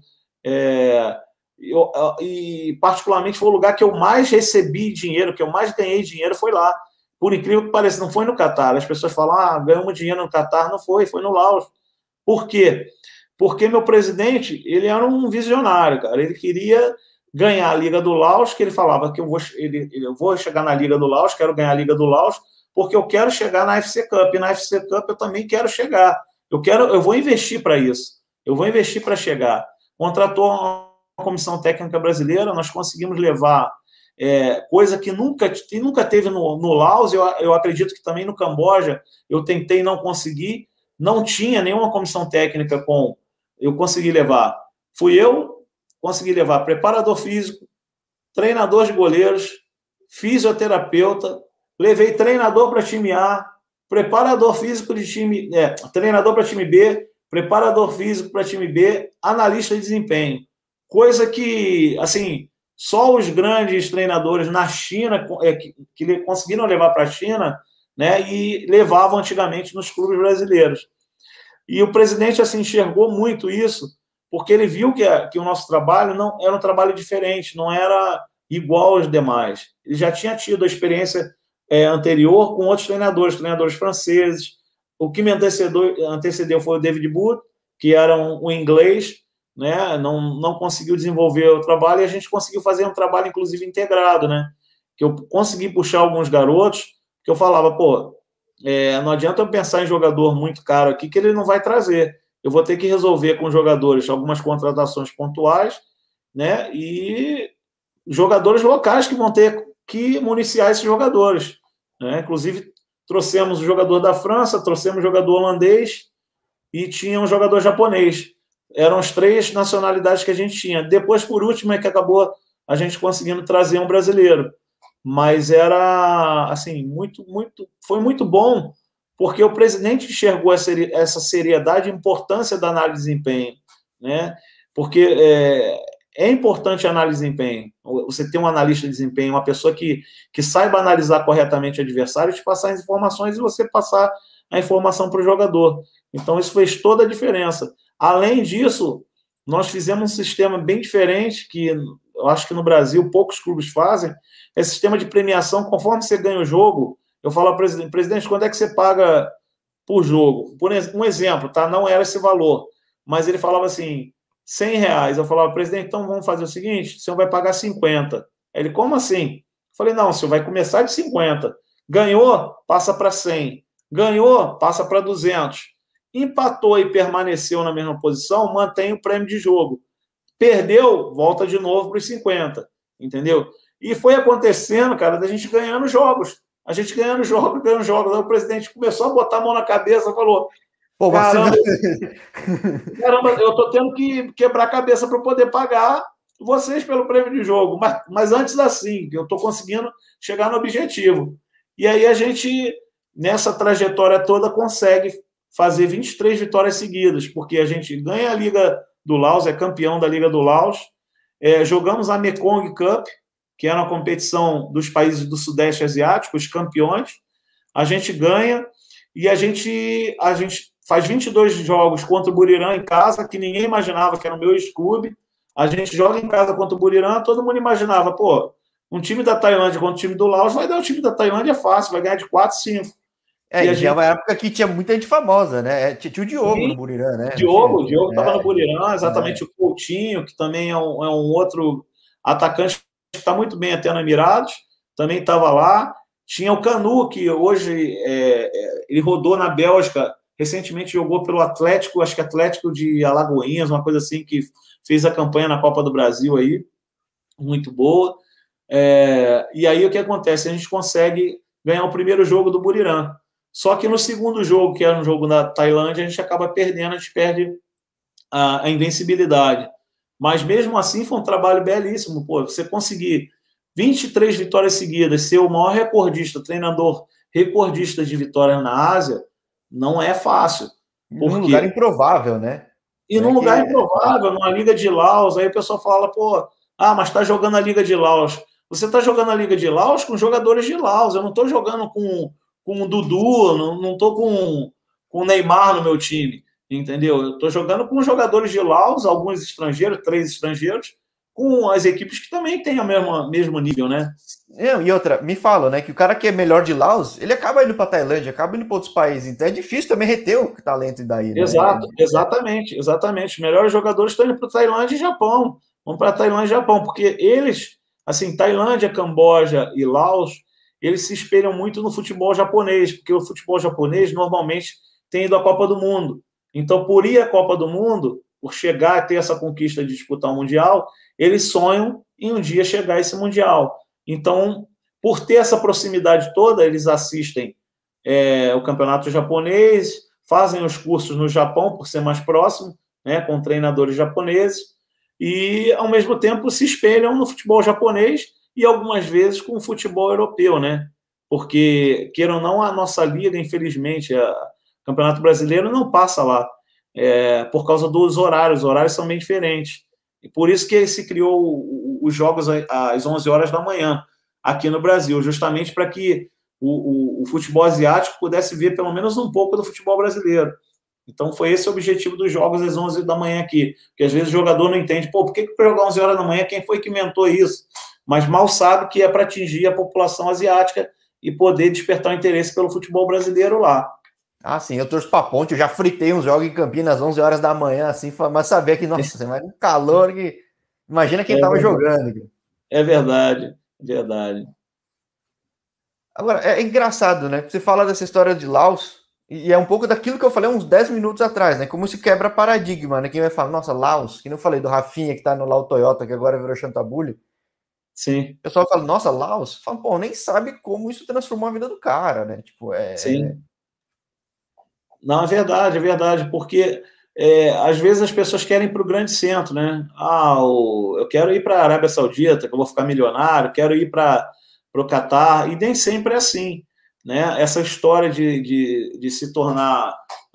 Speaker 2: e particularmente foi o lugar que eu mais recebi dinheiro, que eu mais ganhei dinheiro, foi lá. Por incrível que pareça, não foi no Catar. As pessoas falam, ganhamos dinheiro no Catar. Não foi no Laos. Por quê? Porque meu presidente, ele era um visionário, cara. Ele queria ganhar a Liga do Laos, que ele falava que eu vou chegar na Liga do Laos, quero ganhar a Liga do Laos, porque eu quero chegar na FC Cup. E na FC Cup eu também quero chegar. Eu vou investir para isso. Eu vou investir para chegar. Contratou uma comissão técnica brasileira, nós conseguimos levar coisa que nunca teve no Laos, eu acredito que também no Camboja eu tentei, não consegui, não tinha nenhuma comissão técnica eu consegui levar. Consegui levar preparador físico, treinador de goleiros, fisioterapeuta, levei treinador para time A, preparador físico de time, treinador para time B, preparador físico para time B, analista de desempenho. Coisa que, assim, só os grandes treinadores na China que conseguiram levar para a China, né, e levavam antigamente nos clubes brasileiros. E o presidente assim, enxergou muito isso, porque ele viu que o nosso trabalho não era um trabalho diferente, não era igual aos demais. Ele já tinha tido a experiência anterior com outros treinadores franceses. O que me antecedeu foi o David Wood, que era um inglês, né? Não conseguiu desenvolver o trabalho, e a gente conseguiu fazer um trabalho, inclusive, integrado, né? Que eu consegui puxar alguns garotos, que eu falava, pô, não adianta eu pensar em jogador muito caro aqui, que ele não vai trazer. Eu vou ter que resolver com jogadores algumas contratações pontuais, né? E jogadores locais que vão ter que municiar esses jogadores, né? Inclusive, trouxemos o jogador da França, trouxemos o jogador holandês e tinha um jogador japonês. Eram as 3 nacionalidades que a gente tinha. Depois, por último, é que acabou a gente conseguindo trazer um brasileiro. Mas era, assim, foi muito bom, porque o presidente enxergou essa seriedade e importância da análise de desempenho, né? Porque é importante a análise de desempenho. Você ter um analista de desempenho, uma pessoa que saiba analisar corretamente o adversário, te passar as informações e você passar a informação para o jogador. Então, isso fez toda a diferença. Além disso, nós fizemos um sistema bem diferente, que eu acho que no Brasil poucos clubes fazem, é sistema de premiação. Conforme você ganha o jogo, eu falo ao presidente, quando é que você paga por jogo? Por um exemplo, tá? Não era esse valor, mas ele falava assim, R$ 100. Eu falava, presidente, então vamos fazer o seguinte, o senhor vai pagar 50. Ele, como assim? Eu falei, não, o senhor vai começar de 50. Ganhou, passa para 100. Ganhou, passa para 200. Empatou e permaneceu na mesma posição, mantém o prêmio de jogo. Perdeu, volta de novo para os 50. Entendeu? E foi acontecendo, cara, da gente ganhando jogos. A gente ganhando jogos. Aí o presidente começou a botar a mão na cabeça e falou,
Speaker 1: pô,
Speaker 2: caramba, eu estou tendo que quebrar a cabeça para poder pagar vocês pelo prêmio de jogo. Mas antes assim, eu estou conseguindo chegar no objetivo. E aí a gente, nessa trajetória toda, consegue fazer 23 vitórias seguidas, porque a gente ganha a Liga do Laos, é campeão da Liga do Laos, jogamos a Mekong Cup, que é uma competição dos países do Sudeste Asiático, os campeões, a gente ganha e a gente faz 22 jogos contra o Buriram em casa, que ninguém imaginava que era o meu ex-clube. A gente joga em casa contra o Buriram, todo mundo imaginava, pô, um time da Tailândia contra o time do Laos vai dar o time da Tailândia fácil, vai ganhar de 4, 5.
Speaker 1: E já é uma época que tinha muita gente famosa, né? Tinha o Diogo no Buriram, né?
Speaker 2: Diogo estava no Buriram, exatamente. O Coutinho, que também é um outro atacante que está muito bem até no Emirados, também estava lá. Tinha o Canu, que hoje ele rodou na Bélgica, recentemente jogou pelo Atlético, acho que Atlético de Alagoinhas, uma coisa assim, que fez a campanha na Copa do Brasil aí, muito boa. E aí o que acontece? A gente consegue ganhar o primeiro jogo do Buriram. Só que no segundo jogo, que era um jogo da Tailândia, a gente acaba perdendo, a gente perde a invencibilidade. Mas mesmo assim foi um trabalho belíssimo. Pô, você conseguir 23 vitórias seguidas, ser o maior recordista, treinador recordista de vitórias na Ásia, não é fácil.
Speaker 1: Num lugar improvável, né?
Speaker 2: E num lugar improvável, numa Liga de Laos, aí o pessoal fala, pô, mas está jogando a Liga de Laos. Você está jogando a Liga de Laos com jogadores de Laos, eu não estou jogando com o Dudu, não estou com o Neymar no meu time, entendeu? Eu estou jogando com jogadores de Laos, alguns estrangeiros, 3 estrangeiros, com as equipes que também têm o mesmo nível, né?
Speaker 1: E outra, me falam, né, que o cara que é melhor de Laos, ele acaba indo para Tailândia, acaba indo para outros países, então é difícil também reter o talento daí, né?
Speaker 2: Exatamente. Os melhores jogadores estão indo para Tailândia e Japão, vão para Tailândia e Japão, porque eles, assim, Tailândia, Camboja e Laos, eles se espelham muito no futebol japonês, porque o futebol japonês normalmente tem ido à Copa do Mundo. Então, por ir à Copa do Mundo, por chegar a ter essa conquista de disputar o Mundial, eles sonham em um dia chegar a esse Mundial. Então, por ter essa proximidade toda, eles assistem o campeonato japonês, fazem os cursos no Japão, por ser mais próximo, né, com treinadores japoneses, e, ao mesmo tempo, se espelham no futebol japonês e, algumas vezes, com o futebol europeu, né? Porque, queiram ou não, a nossa liga, infelizmente, o Campeonato Brasileiro não passa lá, por causa dos horários. Os horários são bem diferentes. E por isso que se criou os jogos às 11 horas da manhã, aqui no Brasil, justamente para que o futebol asiático pudesse ver pelo menos um pouco do futebol brasileiro. Então, foi esse o objetivo dos jogos às 11 da manhã aqui. Porque às vezes o jogador não entende, pô, por que para jogar 11 horas da manhã? Quem foi que inventou isso? Mas mal sabe que é para atingir a população asiática e poder despertar o interesse pelo futebol brasileiro lá.
Speaker 1: Ah, sim, eu torço pra Ponte, eu já fritei uns jogos em Campinas às 11 horas da manhã, assim, mas saber que, nossa, você vai com calor que... Imagina quem tava jogando.
Speaker 2: É verdade, é verdade.
Speaker 1: Agora, é engraçado, né? Você fala dessa história de Laos, e é um pouco daquilo que eu falei uns 10 minutos atrás, né? Como se quebra paradigma, né? Quem vai falar, nossa, Laos, que não falei do Rafinha, que tá no Lao Toyota, que agora virou Chantabule.
Speaker 2: Sim.
Speaker 1: O pessoal fala, nossa, Laos? Fala, pô, nem sabe como isso transformou a vida do cara, né? Tipo,
Speaker 2: Sim. Não, é verdade, porque às vezes as pessoas querem ir para o grande centro, né? Eu quero ir para a Arábia Saudita, que eu vou ficar milionário, quero ir para o Catar, e nem sempre é assim, né? Essa história de se tornar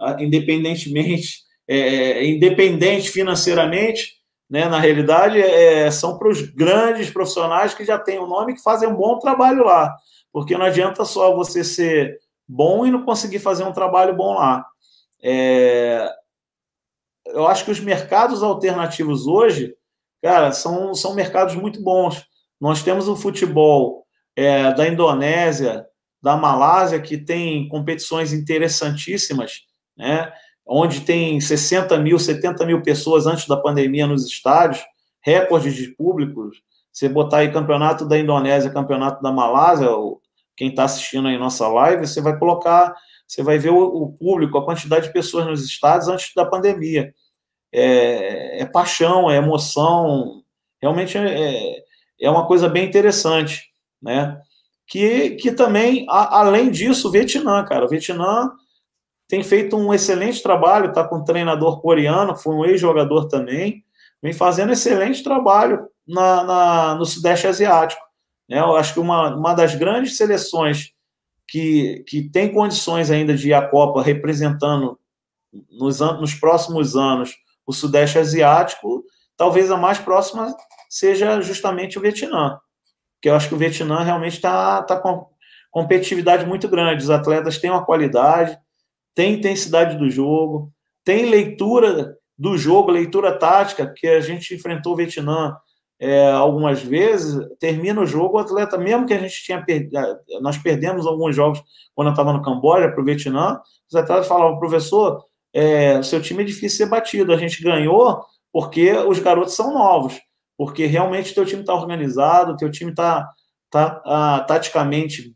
Speaker 2: independente financeiramente, né? Na realidade, são para os grandes profissionais que já têm o nome e que fazem um bom trabalho lá, porque não adianta só você ser bom e não conseguir fazer um trabalho bom lá. Eu acho que os mercados alternativos hoje, cara, são mercados muito bons. Nós temos o futebol da Indonésia, da Malásia, que tem competições interessantíssimas, né? Onde tem 60 mil, 70 mil pessoas antes da pandemia nos estádios, recordes de públicos. Você botar aí campeonato da Indonésia, campeonato da Malásia, quem está assistindo aí nossa live, você vai ver o público, a quantidade de pessoas nos estádios antes da pandemia. É paixão, é emoção, realmente é uma coisa bem interessante, né? Que também, além disso, o Vietnã, cara, o Vietnã tem feito um excelente trabalho, está com um treinador coreano, foi um ex-jogador também, vem fazendo excelente trabalho no Sudeste Asiático. Eu acho que uma das grandes seleções que tem condições ainda de ir à Copa representando nos próximos anos o Sudeste Asiático, talvez a mais próxima seja justamente o Vietnã, porque eu acho que o Vietnã realmente está com competitividade muito grande, os atletas têm uma qualidade, tem intensidade do jogo, tem leitura do jogo, leitura tática, que a gente enfrentou o Vietnã algumas vezes, termina o jogo, o atleta, mesmo que a gente nós perdemos alguns jogos quando eu estava no Camboja para o Vietnã, os atletas falavam, professor, o seu time é difícil ser batido, a gente ganhou porque os garotos são novos, porque realmente o teu time está organizado, o teu time está taticamente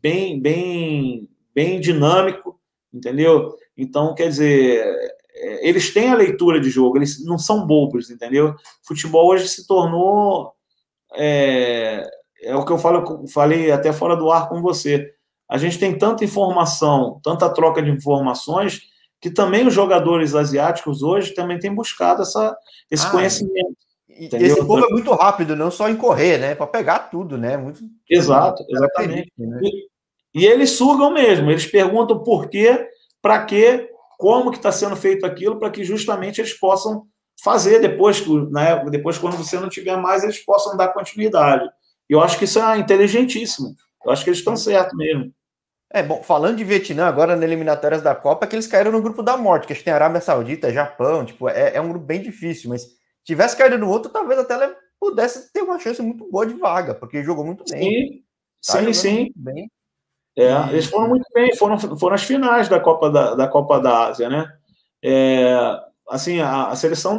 Speaker 2: bem dinâmico, entendeu? Então, quer dizer, eles têm a leitura de jogo, eles não são bobos, entendeu? Futebol hoje se tornou o que eu falei até fora do ar com você. A gente tem tanta informação, tanta troca de informações, que também os jogadores asiáticos hoje também têm buscado esse conhecimento.
Speaker 1: Entendeu? Esse povo é muito rápido, não só em correr, né? Para pegar tudo, né?
Speaker 2: Exato, exatamente. Né? E eles sugam mesmo, eles perguntam por quê, para quê, como que está sendo feito aquilo, para que justamente eles possam fazer depois, né, depois, quando você não tiver mais, eles possam dar continuidade. E eu acho que isso é inteligentíssimo. Eu acho que eles estão certos mesmo.
Speaker 1: Bom, falando de Vietnã, agora nas eliminatórias da Copa, que eles caíram no grupo da morte, que a gente tem Arábia Saudita, Japão, tipo, é um grupo bem difícil, mas tivesse caído no outro, talvez até pudesse ter uma chance muito boa de vaga, porque jogou muito bem.
Speaker 2: Sim.
Speaker 1: Muito bem.
Speaker 2: Eles foram muito bem, foram as finais da Copa da Ásia, né? Assim, a seleção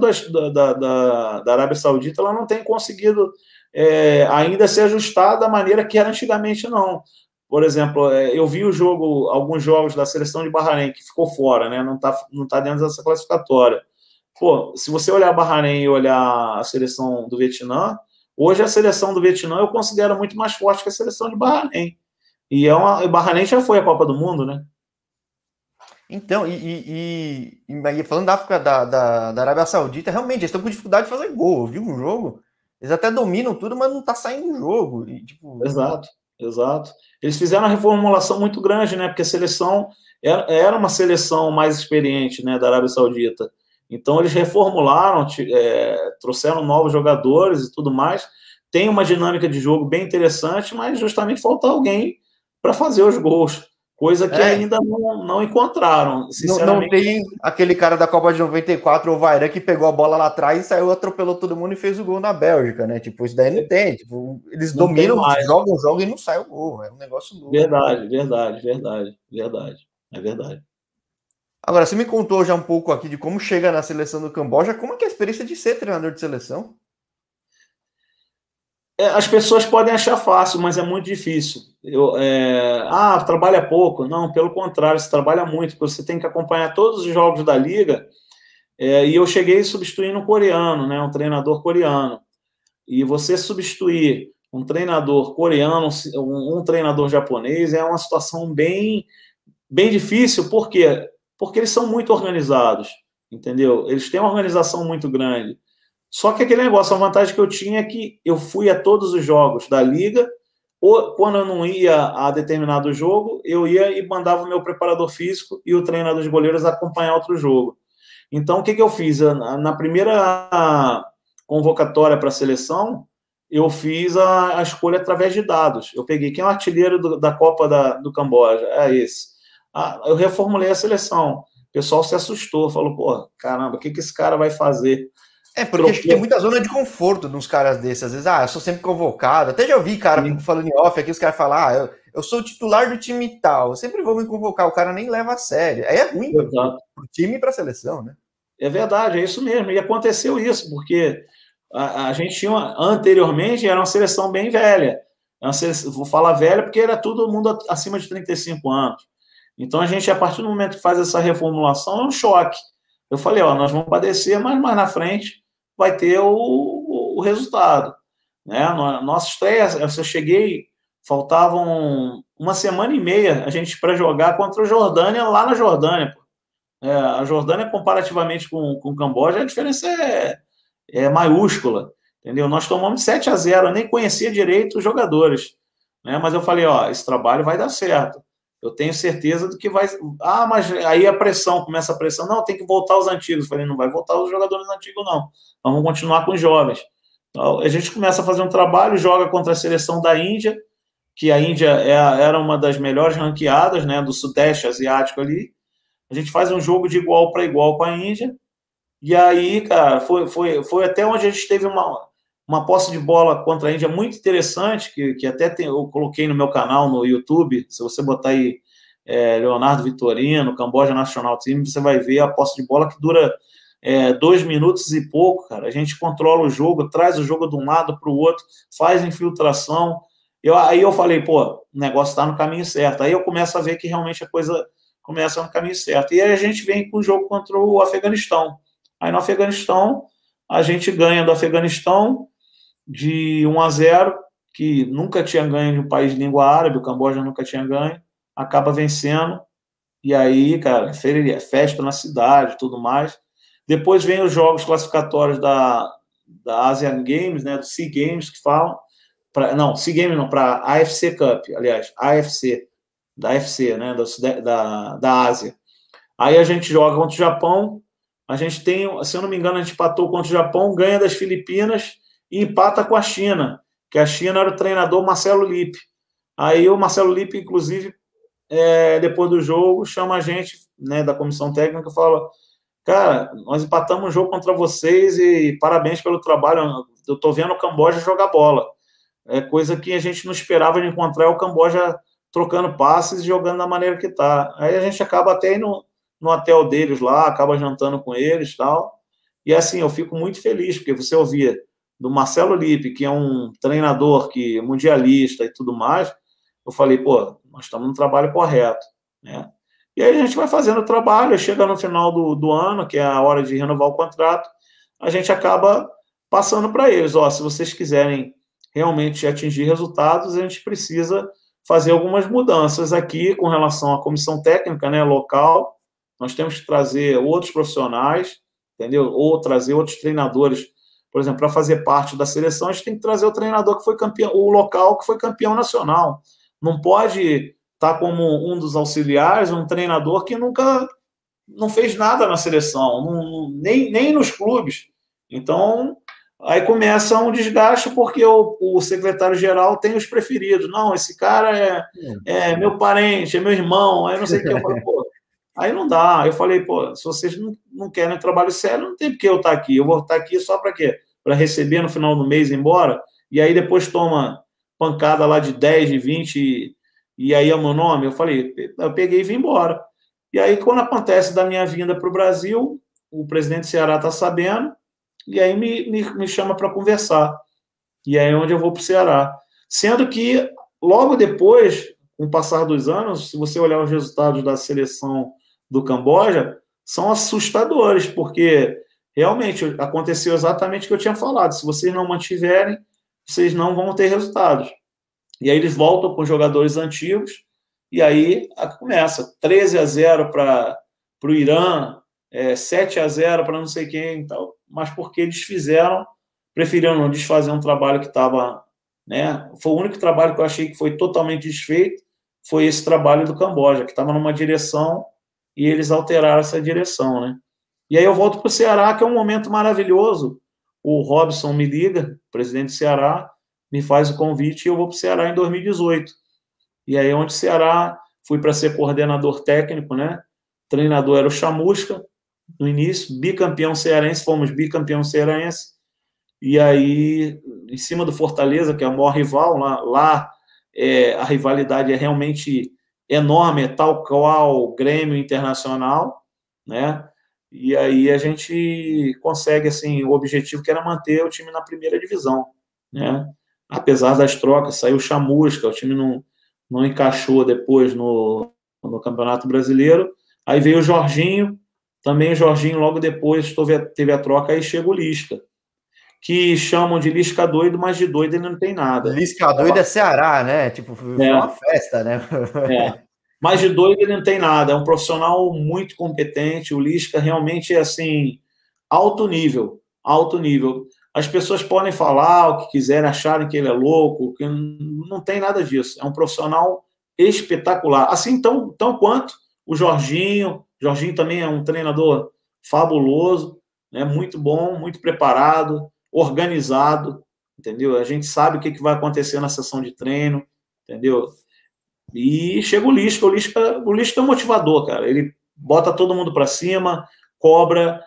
Speaker 2: da Arábia Saudita ela não tem conseguido ainda se ajustar da maneira que era antigamente, não. Por exemplo, eu vi alguns jogos da seleção de Bahrein, que ficou fora, né? Não tá dentro dessa classificatória. Pô, se você olhar Bahrein e olhar a seleção do Vietnã, hoje a seleção do Vietnã eu considero muito mais forte que a seleção de Bahrein. E o Bahrein já foi a Copa do Mundo, né?
Speaker 1: Então, falando da África, da Arábia Saudita, realmente, eles estão com dificuldade de fazer gol. Eu vi um jogo, eles até dominam tudo, mas não tá saindo o jogo.
Speaker 2: Exato. Eles fizeram uma reformulação muito grande, né? Porque a seleção era uma seleção mais experiente, né, da Arábia Saudita. Então, eles reformularam, trouxeram novos jogadores e tudo mais. Tem uma dinâmica de jogo bem interessante, mas justamente falta alguém para fazer os gols. coisa que ainda não encontraram,
Speaker 1: sinceramente. Não tem aquele cara da Copa de 94, o Vairan, que pegou a bola lá atrás e saiu, atropelou todo mundo e fez o gol na Bélgica, né? Tipo, isso daí não tem. Tipo, eles não dominam, jogam e não sai o gol. É um negócio louco.
Speaker 2: Verdade. É verdade.
Speaker 1: Agora, você me contou já um pouco aqui de como chega na seleção do Camboja. Como é que é a experiência de ser treinador de seleção?
Speaker 2: As pessoas podem achar fácil, mas é muito difícil. Trabalha pouco. Não, pelo contrário, você trabalha muito, porque você tem que acompanhar todos os jogos da liga. E eu cheguei substituindo um coreano, né, um treinador coreano. E você substituir um treinador coreano, um treinador japonês, é uma situação bem, bem difícil. Por quê? Porque eles são muito organizados, entendeu? Eles têm uma organização muito grande. Só que aquele negócio, a vantagem que eu tinha é que eu fui a todos os jogos da liga, ou quando eu não ia a determinado jogo, eu ia e mandava o meu preparador físico e o treinador de goleiros acompanhar outro jogo. Então, o que eu fiz? Na primeira convocatória para a seleção, eu fiz a escolha através de dados. Eu peguei quem é o artilheiro da Copa do Camboja, é esse. Eu reformulei a seleção. O pessoal se assustou, falou, pô, caramba, o que esse cara vai fazer?
Speaker 1: Porque acho que tem muita zona de conforto nos caras desses. Às vezes, eu sou sempre convocado. Até já ouvi cara falando em off aqui, os caras falam, eu sou o titular do time tal, eu sempre vou me convocar, o cara nem leva a sério. Aí é ruim pro time e pra seleção, né?
Speaker 2: É verdade, é isso mesmo. E aconteceu isso, porque a gente tinha, anteriormente, era uma seleção bem velha. Vou falar velha porque era todo mundo acima de 35 anos. Então, a gente, a partir do momento que faz essa reformulação, é um choque. Eu falei, nós vamos padecer, mas mais na frente vai ter o resultado. Né? Nossa estreia, eu cheguei, faltavam uma semana e meia a gente para jogar contra a Jordânia, lá na Jordânia. A Jordânia, comparativamente com o Camboja, a diferença é maiúscula. Entendeu? Nós tomamos 7-0, eu nem conhecia direito os jogadores. Né? Mas eu falei, esse trabalho vai dar certo. Eu tenho certeza do que vai... mas aí começa a pressão. Não, tem que voltar os antigos. Eu falei, não vai voltar os jogadores antigos, não. Vamos continuar com os jovens. Então, a gente começa a fazer um trabalho, joga contra a seleção da Índia, que a Índia era uma das melhores ranqueadas, né, do Sudeste Asiático ali. A gente faz um jogo de igual para igual com a Índia. E aí, cara, foi até onde a gente teve uma posse de bola contra a Índia muito interessante, que até eu coloquei no meu canal no YouTube. Se você botar aí Leonardo Vitorino, Camboja National Team, você vai ver a posse de bola que dura 2 minutos e pouco, cara. A gente controla o jogo, traz o jogo de um lado para o outro, faz infiltração. Aí eu falei, o negócio está no caminho certo. Aí eu começo a ver que realmente a coisa começa no caminho certo. E aí a gente vem com o jogo contra o Afeganistão. Aí no Afeganistão, a gente ganha do Afeganistão de 1-0, que nunca tinha ganho de um país de língua árabe, o Camboja nunca tinha ganho, acaba vencendo, e aí, cara, festa na cidade, tudo mais. Depois vem os jogos classificatórios da Asian Games, né, do SEA Games, que falam, SEA Games não, para AFC Cup, aliás, AFC, da AFC, né, da Ásia. Aí a gente joga contra o Japão, a gente tem, se eu não me engano, a gente empatou contra o Japão, ganha das Filipinas e empata com a China, que a China era o treinador Marcelo Lippe. Aí o Marcelo Lippe, inclusive, depois do jogo, chama a gente, né, da comissão técnica e fala, cara, nós empatamos um jogo contra vocês e parabéns pelo trabalho, eu tô vendo o Camboja jogar bola. É coisa que a gente não esperava de encontrar o Camboja trocando passes e jogando da maneira que tá. Aí a gente acaba até indo no hotel deles lá, acaba jantando com eles e tal. E assim, eu fico muito feliz, porque você ouvia do Marcelo Lippe, que é um treinador mundialista e tudo mais, eu falei, nós estamos no trabalho correto. Né? E aí a gente vai fazendo o trabalho, chega no final do ano, que é a hora de renovar o contrato, a gente acaba passando para eles, se vocês quiserem realmente atingir resultados, a gente precisa fazer algumas mudanças aqui com relação à comissão técnica, né, local. Nós temos que trazer outros profissionais, entendeu? Ou trazer outros treinadores, por exemplo, para fazer parte da seleção, a gente tem que trazer o treinador que foi campeão, o local que foi campeão nacional. Não pode estar como um dos auxiliares, um treinador que nunca não fez nada na seleção, nem nos clubes. Então, Aí começa um desgaste porque o secretário-geral tem os preferidos. Não, esse cara é meu parente, é meu irmão, aí não sei o que. Eu falo, pô, aí não dá. Eu falei, pô, se vocês não querem trabalho sério, não tem por que eu estar aqui. Eu vou estar aqui só para quê? Para receber no final do mês e ir embora? E aí depois toma pancada lá de 10, de 20, e aí é o meu nome? Eu falei, eu peguei e vim embora. E aí, quando acontece da minha vinda para o Brasil, o presidente do Ceará está sabendo, e aí me chama para conversar. E aí é onde eu vou para o Ceará. Sendo que, logo depois, com o passar dos anos, se você olhar os resultados da seleção do Camboja, são assustadores, porque realmente aconteceu exatamente o que eu tinha falado. Se vocês não mantiverem, vocês não vão ter resultados. E aí eles voltam com jogadores antigos, e aí começa 13-0 para o Irã, 7-0 para não sei quem, tal, mas porque eles preferiram não desfazer um trabalho que estava, né? Foi o único trabalho que eu achei que foi totalmente desfeito, foi esse trabalho do Camboja, que estava numa direção e eles alteraram essa direção, né? E aí eu volto para o Ceará, que é um momento maravilhoso. O Robson me liga, presidente do Ceará, me faz o convite e eu vou para o Ceará em 2018. E aí onde o Ceará fui para ser coordenador técnico, né? O treinador era o Chamusca, no início, bicampeão cearense, fomos bicampeão cearense, e aí, em cima do Fortaleza, que é o maior rival, lá a rivalidade é realmente enorme, é tal qual o Grêmio Internacional, né? E aí a gente consegue, assim, o objetivo que era manter o time na primeira divisão, né? Apesar das trocas, saiu o Chamusca, o time não encaixou depois no Campeonato Brasileiro, aí veio o Jorginho, também o Jorginho logo depois teve a troca, aí chega o Lisca, que chamam de Lisca doido, mas de doido ele não tem nada.
Speaker 1: Lisca doido é Ceará, né? Tipo, foi uma festa, né?
Speaker 2: Mas de doido ele não tem nada. É um profissional muito competente. O Lisca realmente é assim, alto nível, alto nível. As pessoas podem falar o que quiserem, acharem que ele é louco, que não tem nada disso. É um profissional espetacular. Assim, tão quanto o Jorginho. Jorginho também é um treinador fabuloso, né? Muito bom, muito preparado, organizado, entendeu? A gente sabe o que vai acontecer na sessão de treino, entendeu? E chega o Lisca é um motivador, cara. Ele bota todo mundo para cima, cobra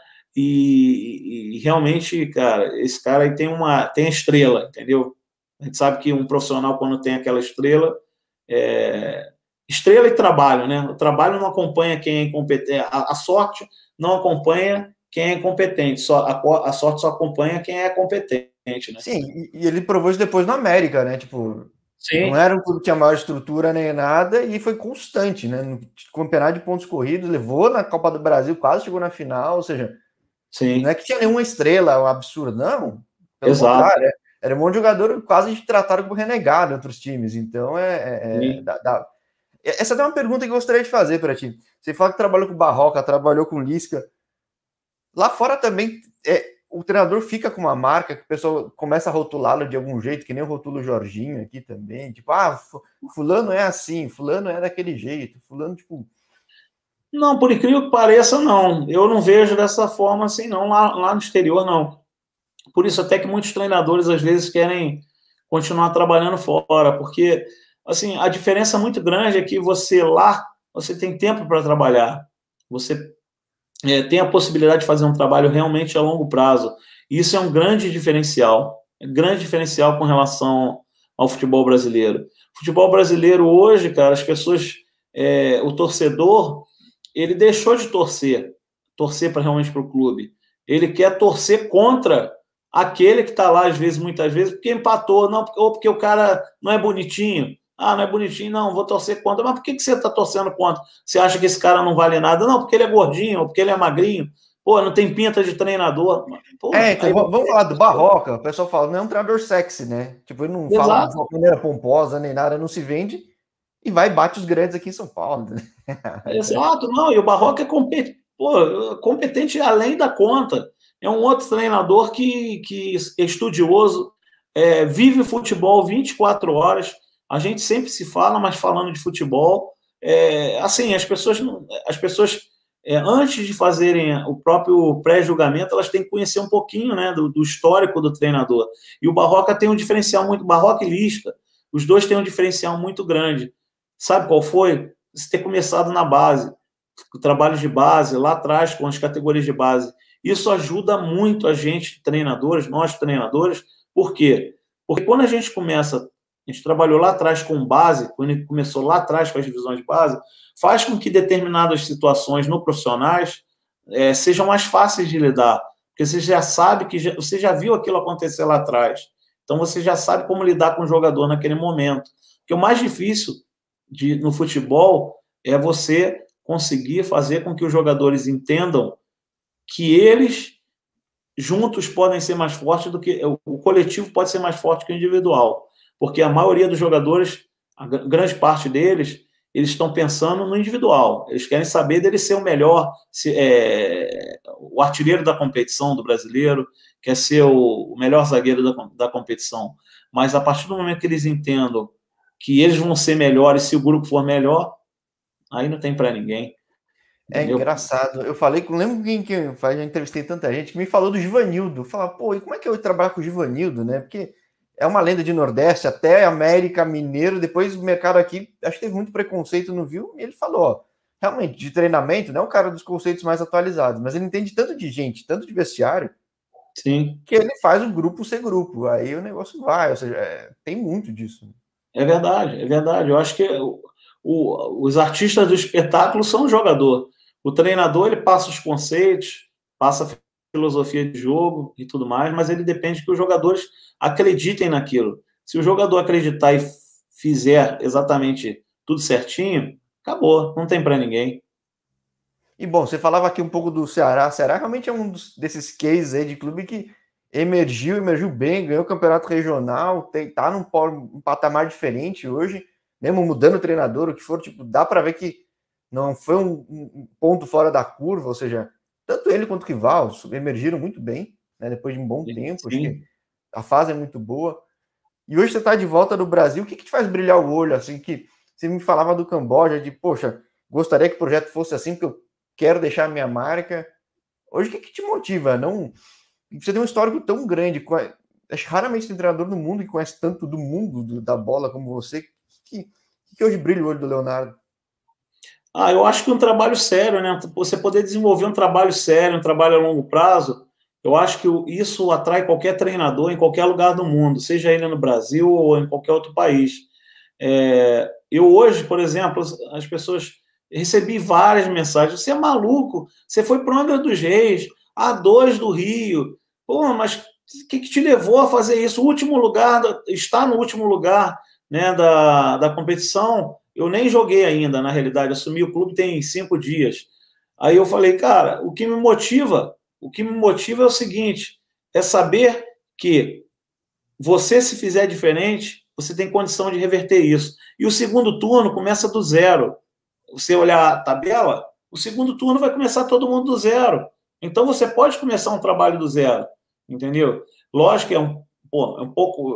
Speaker 2: e realmente, cara, esse cara aí tem estrela, entendeu? A gente sabe que um profissional, quando tem aquela estrela, estrela e trabalho, né? O trabalho não acompanha quem é incompetente, a sorte não acompanha quem é incompetente, a sorte só acompanha quem é competente, né?
Speaker 1: Sim, e ele provou isso depois no América, né? Tipo,
Speaker 2: Sim.
Speaker 1: Não era um clube que tinha maior estrutura nem nada e foi constante, né? No campeonato de pontos corridos, levou na Copa do Brasil, quase chegou na final, ou seja,
Speaker 2: Sim.
Speaker 1: Não é que tinha nenhuma estrela, um absurdo, não. Pelo
Speaker 2: Exato.
Speaker 1: contrário, era um monte de jogador quase tratado como renegado em outros times. Então, essa é uma pergunta que eu gostaria de fazer para ti. Você fala que trabalhou com Barroca, trabalhou com Lisca. Lá fora também, o treinador fica com uma marca que o pessoal começa a rotulá-lo de algum jeito, que nem o rotulo Jorginho aqui também. Tipo, fulano é assim, fulano é daquele jeito, fulano, tipo...
Speaker 2: Não, por incrível que pareça, não. Eu não vejo dessa forma assim, não. Lá no exterior, não. Por isso até que muitos treinadores, às vezes, querem continuar trabalhando fora, porque, assim, a diferença muito grande é que você tem tempo para trabalhar. Você tem a possibilidade de fazer um trabalho realmente a longo prazo. E isso é um grande diferencial com relação ao futebol brasileiro. O futebol brasileiro hoje, cara, as pessoas, o torcedor, ele deixou de torcer para realmente para o clube. Ele quer torcer contra aquele que está lá, às vezes, muitas vezes, porque empatou, não, ou porque o cara não é bonitinho. Não é bonitinho, não, vou torcer contra. Mas por que você está torcendo contra? Você acha que esse cara não vale nada? Não, porque ele é gordinho, ou porque ele é magrinho. Pô, não tem pinta de treinador. Pô,
Speaker 1: então vamos falar do Barroca. O pessoal fala, não é um treinador sexy, né? Tipo, ele não fala de uma maneira pomposa, nem nada, não se vende e vai e bate os grandes aqui em São Paulo. Né?
Speaker 2: Exato, não, e o Barroca é competente além da conta. É um outro treinador que é estudioso, vive o futebol 24 horas. A gente sempre se fala, mas falando de futebol, assim, as pessoas antes de fazerem o próprio pré-julgamento, elas têm que conhecer um pouquinho, né, do histórico do treinador. E o Barroca tem um diferencial muito... Barroca e Lisca, os dois têm um diferencial muito grande. Sabe qual foi? Você ter começado na base, o trabalho de base, lá atrás, com as categorias de base. Isso ajuda muito a gente, treinadores, nós treinadores. Por quê? Porque quando a gente começa... A gente trabalhou lá atrás com base, quando a gente começou lá atrás com as divisões de base, faz com que determinadas situações no profissionais sejam mais fáceis de lidar, porque você já sabe você já viu aquilo acontecer lá atrás. Então você já sabe como lidar com o jogador naquele momento. Porque o mais difícil no futebol é você conseguir fazer com que os jogadores entendam que eles juntos podem ser mais fortes do que o coletivo pode ser mais forte que o individual. Porque a maioria dos jogadores, a grande parte deles, eles estão pensando no individual. Eles querem saber dele ser o melhor, o artilheiro da competição do brasileiro, quer ser o melhor zagueiro da competição. Mas a partir do momento que eles entendam que eles vão ser melhores se o grupo for melhor, aí não tem para ninguém.
Speaker 1: Entendeu? É engraçado. Eu falei, lembro quem que já entrevistei tanta gente que me falou do Givanildo. Falava, pô, e como é que eu trabalho com o Givanildo, né? Porque é uma lenda de Nordeste, até América, Mineiro, depois o mercado aqui, acho que teve muito preconceito no Viu, e ele falou, ó, realmente, de treinamento, não é o cara dos conceitos mais atualizados, mas ele entende tanto de gente, tanto de vestiário,
Speaker 2: sim,
Speaker 1: que ele faz o grupo ser grupo, aí o negócio vai, ou seja, tem muito disso.
Speaker 2: É verdade, é verdade. Eu acho que os artistas do espetáculo são o jogador. O treinador, ele passa os conceitos, passa a filosofia de jogo e tudo mais, mas ele depende que os jogadores acreditem naquilo. Se o jogador acreditar e fizer exatamente tudo certinho, acabou, não tem para ninguém.
Speaker 1: E bom, você falava aqui um pouco do Ceará. O Ceará realmente é um desses cases aí de clube que emergiu bem, ganhou o campeonato regional, tá num patamar diferente hoje, mesmo mudando o treinador, o que for, tipo, dá para ver que não foi um ponto fora da curva, ou seja, tanto ele quanto o rival emergiram muito bem, né, depois de um bom tempo, acho que a fase é muito boa. E hoje você está de volta do Brasil, o que te faz brilhar o olho, assim, que você me falava do Camboja, de, poxa, gostaria que o projeto fosse assim, porque eu quero deixar a minha marca. Hoje, o que te motiva? Você tem um histórico tão grande, acho que raramente tem treinador no mundo que conhece tanto do mundo da bola como você, que hoje brilha o olho do Leonardo?
Speaker 2: Eu acho que um trabalho sério, né? Você poder desenvolver um trabalho sério, um trabalho a longo prazo, eu acho que isso atrai qualquer treinador em qualquer lugar do mundo, seja ele no Brasil ou em qualquer outro país. Eu hoje, por exemplo, as pessoas... Recebi várias mensagens. Você é maluco? Você foi para o Angra dos Reis, A2 do Rio. Pô, mas o que te levou a fazer isso? O último lugar, está no último lugar, né, da competição. Eu nem joguei ainda, na realidade. Assumi o clube tem 5 dias. Aí eu falei, cara, o que me motiva é o seguinte, é saber que você, se fizer diferente, você tem condição de reverter isso. E o segundo turno começa do zero. Você olhar a tabela, o segundo turno vai começar todo mundo do zero. Então, você pode começar um trabalho do zero, entendeu? Lógico que é um pouco...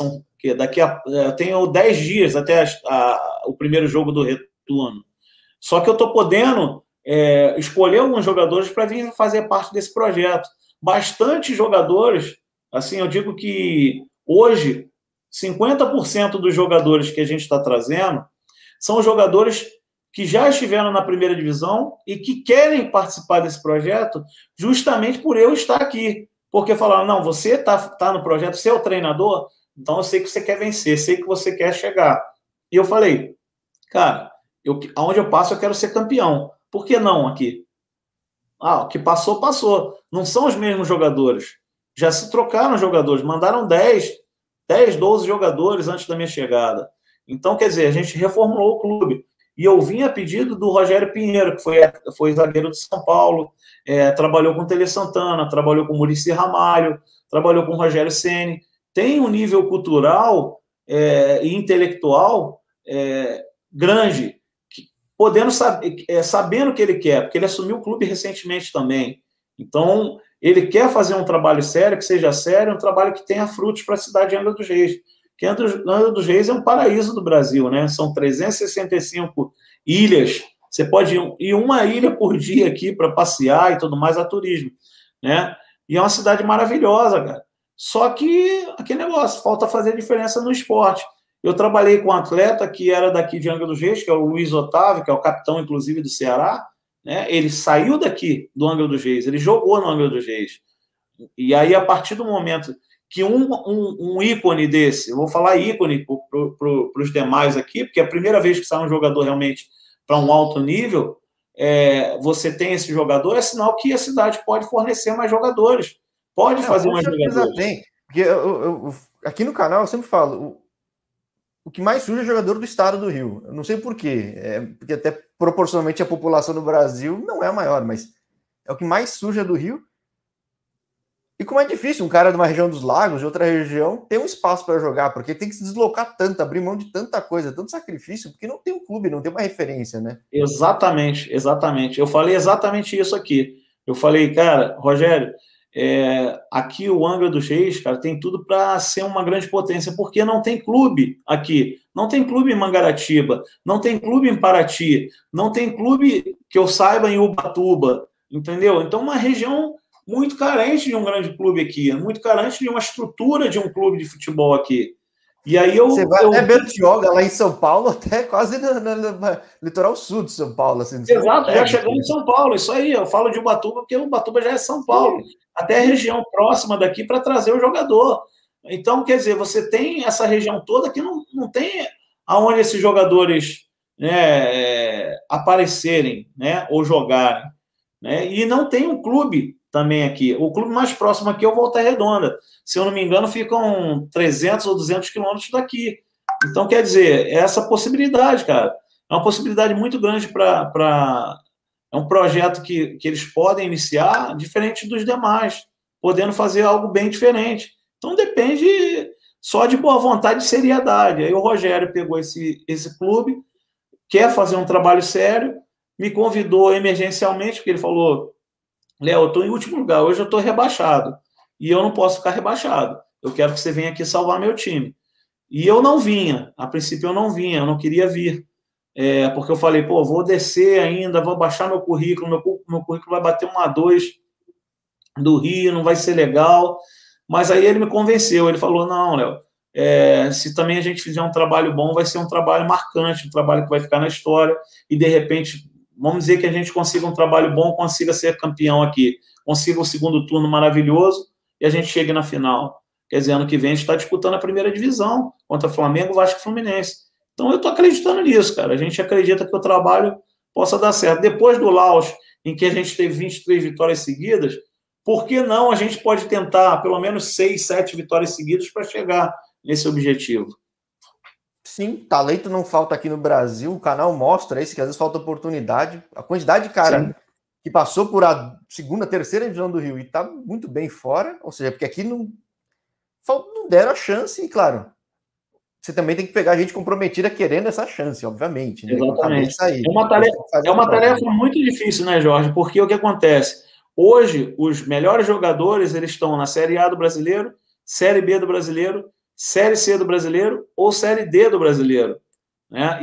Speaker 2: eu tenho 10 dias até o primeiro jogo do retorno. Só que eu estou podendo escolher alguns jogadores para vir fazer parte desse projeto. Bastante jogadores, assim, eu digo que hoje, 50% dos jogadores que a gente está trazendo são jogadores que já estiveram na primeira divisão e que querem participar desse projeto justamente por eu estar aqui. Porque falaram, não, você está no projeto, você é o treinador, então eu sei que você quer vencer, sei que você quer chegar. E eu falei, cara, aonde eu passo eu quero ser campeão. Por que não aqui? O que passou, passou. Não são os mesmos jogadores. Já se trocaram jogadores, mandaram 10, 12 jogadores antes da minha chegada. Então, quer dizer, a gente reformulou o clube. E eu vim a pedido do Rogério Pinheiro, que foi zagueiro de São Paulo, trabalhou com o Tele Santana, trabalhou com o Muricy Ramalho, trabalhou com o Rogério Ceni. Tem um nível cultural e intelectual grande, sabendo o que ele quer, porque ele assumiu o clube recentemente também. Então, ele quer fazer um trabalho sério, que seja sério, um trabalho que tenha frutos para a cidade de Angra dos Reis. Que Angra dos Reis é um paraíso do Brasil, né? São 365 ilhas Você pode ir uma ilha por dia aqui para passear e tudo mais, a turismo, né? E é uma cidade maravilhosa, cara. Só que aquele negócio, falta fazer diferença no esporte. Eu trabalhei com um atleta que era daqui de Angra dos Reis, que é o Luiz Otávio, que é o capitão, inclusive, do Ceará, né? Ele saiu daqui do Angra dos Reis, ele jogou no Angra dos Reis. E aí, a partir do momento que um ícone desse, eu vou falar ícone para os demais aqui, porque é a primeira vez que sai um jogador realmente para um alto nível, você tem esse jogador, é sinal que a cidade pode fornecer mais jogadores, pode fazer mais jogadores.
Speaker 1: Tem. Porque aqui no canal eu sempre falo, o que mais surge é jogador do estado do Rio. Eu não sei por quê, porque até proporcionalmente a população do Brasil não é a maior, mas é o que mais surge do Rio. E como é difícil um cara de uma região dos lagos, de outra região, ter um espaço para jogar, porque tem que se deslocar tanto, abrir mão de tanta coisa, tanto sacrifício, porque não tem um clube, não tem uma referência, né?
Speaker 2: Exatamente, exatamente. Eu falei exatamente isso aqui. Eu falei, cara, Rogério, aqui o Angra dos Reis, cara, tem tudo para ser uma grande potência, porque não tem clube aqui. Não tem clube em Mangaratiba, não tem clube em Paraty, não tem clube que eu saiba em Ubatuba, entendeu? Então, uma região muito carente de um grande clube aqui, muito carente de uma estrutura de um clube de futebol aqui. E aí
Speaker 1: Você vai até Bertioga, lá em São Paulo, até quase no litoral sul de São Paulo. Assim,
Speaker 2: exato, já chegando em São Paulo, isso aí. Eu falo de Ubatuba porque Ubatuba já é São Paulo. Sim. Até a região próxima daqui para trazer o jogador. Então, quer dizer, você tem essa região toda que não tem aonde esses jogadores, né, aparecerem, né, ou jogarem. Né? E não tem um clube também aqui. O clube mais próximo aqui é o Volta Redonda. Se eu não me engano, ficam 300 ou 200 quilômetros daqui. Então, quer dizer, essa possibilidade, cara, é uma possibilidade muito grande para... É um projeto que eles podem iniciar diferente dos demais, podendo fazer algo bem diferente. Então, depende só de boa vontade e seriedade. Aí o Rogério pegou esse clube, quer fazer um trabalho sério, me convidou emergencialmente, porque ele falou, Léo, eu estou em último lugar, hoje eu estou rebaixado, e eu não posso ficar rebaixado, eu quero que você venha aqui salvar meu time. E eu não vinha, a princípio eu não queria vir, porque eu falei, pô, vou descer ainda, vou baixar meu currículo currículo vai bater 1 a 2 do Rio, não vai ser legal, mas aí ele me convenceu, ele falou, não, Léo, se também a gente fizer um trabalho bom, vai ser um trabalho marcante, um trabalho que vai ficar na história, e de repente... Vamos dizer que a gente consiga um trabalho bom, consiga ser campeão aqui, consiga o segundo turno maravilhoso e a gente chegue na final. Quer dizer, ano que vem a gente está disputando a primeira divisão contra Flamengo, Vasco e Fluminense. Então eu estou acreditando nisso, cara. A gente acredita que o trabalho possa dar certo. Depois do Laos, em que a gente teve 23 vitórias seguidas, por que não a gente pode tentar pelo menos 6, 7 vitórias seguidas para chegar nesse objetivo?
Speaker 1: Sim, talento não falta aqui no Brasil, o canal mostra isso, que às vezes falta oportunidade. A quantidade de cara Sim. que passou por a segunda, terceira divisão do Rio e tá muito bem fora, ou seja, porque aqui não deram a chance, e claro, você também tem que pegar gente comprometida querendo essa chance, obviamente. Né?
Speaker 2: Exatamente. É uma tarefa muito difícil, né, Jorge? Porque o que acontece? Hoje, os melhores jogadores, eles estão na Série A do Brasileiro, Série B do Brasileiro, Série C do Brasileiro ou Série D do Brasileiro. Né?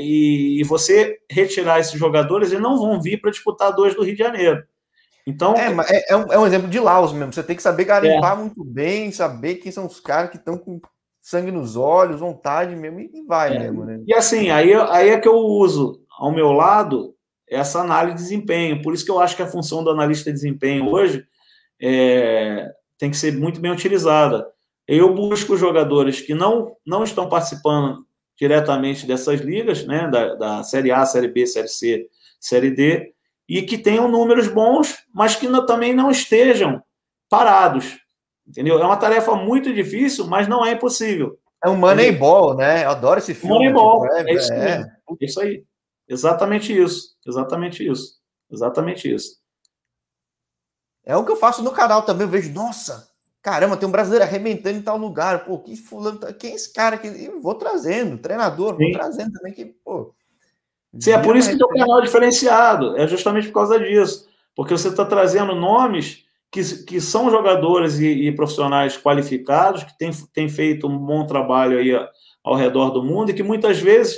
Speaker 2: E você retirar esses jogadores, eles não vão vir para disputar 2 do Rio de Janeiro. Então,
Speaker 1: é um exemplo de Laos mesmo. Você tem que saber garimpar muito bem, saber quem são os caras que estão com sangue nos olhos, vontade mesmo, e vai mesmo. Né?
Speaker 2: E assim, aí é que eu uso ao meu lado essa análise de desempenho. Por isso que eu acho que a função do analista de desempenho hoje tem que ser muito bem utilizada. Eu busco jogadores que não estão participando diretamente dessas ligas, né, da Série A, Série B, Série C, Série D, e que tenham números bons, mas que também não estejam parados, entendeu? É uma tarefa muito difícil, mas não é impossível.
Speaker 1: É um Moneyball, né? Eu adoro esse filme.
Speaker 2: Moneyball, tipo, é isso mesmo. É isso aí. Exatamente isso. Exatamente isso. Exatamente isso.
Speaker 1: É o que eu faço no canal também. Eu vejo, nossa, caramba, tem um brasileiro arrebentando em tal lugar. Pô, que fulano, quem é esse cara? Eu vou trazendo, treinador, vou trazendo também. Que, pô,
Speaker 2: sim, é por isso que teu canal é diferenciado. É justamente por causa disso. Porque você está trazendo nomes que são jogadores e profissionais qualificados, que têm feito um bom trabalho aí ao redor do mundo e que muitas vezes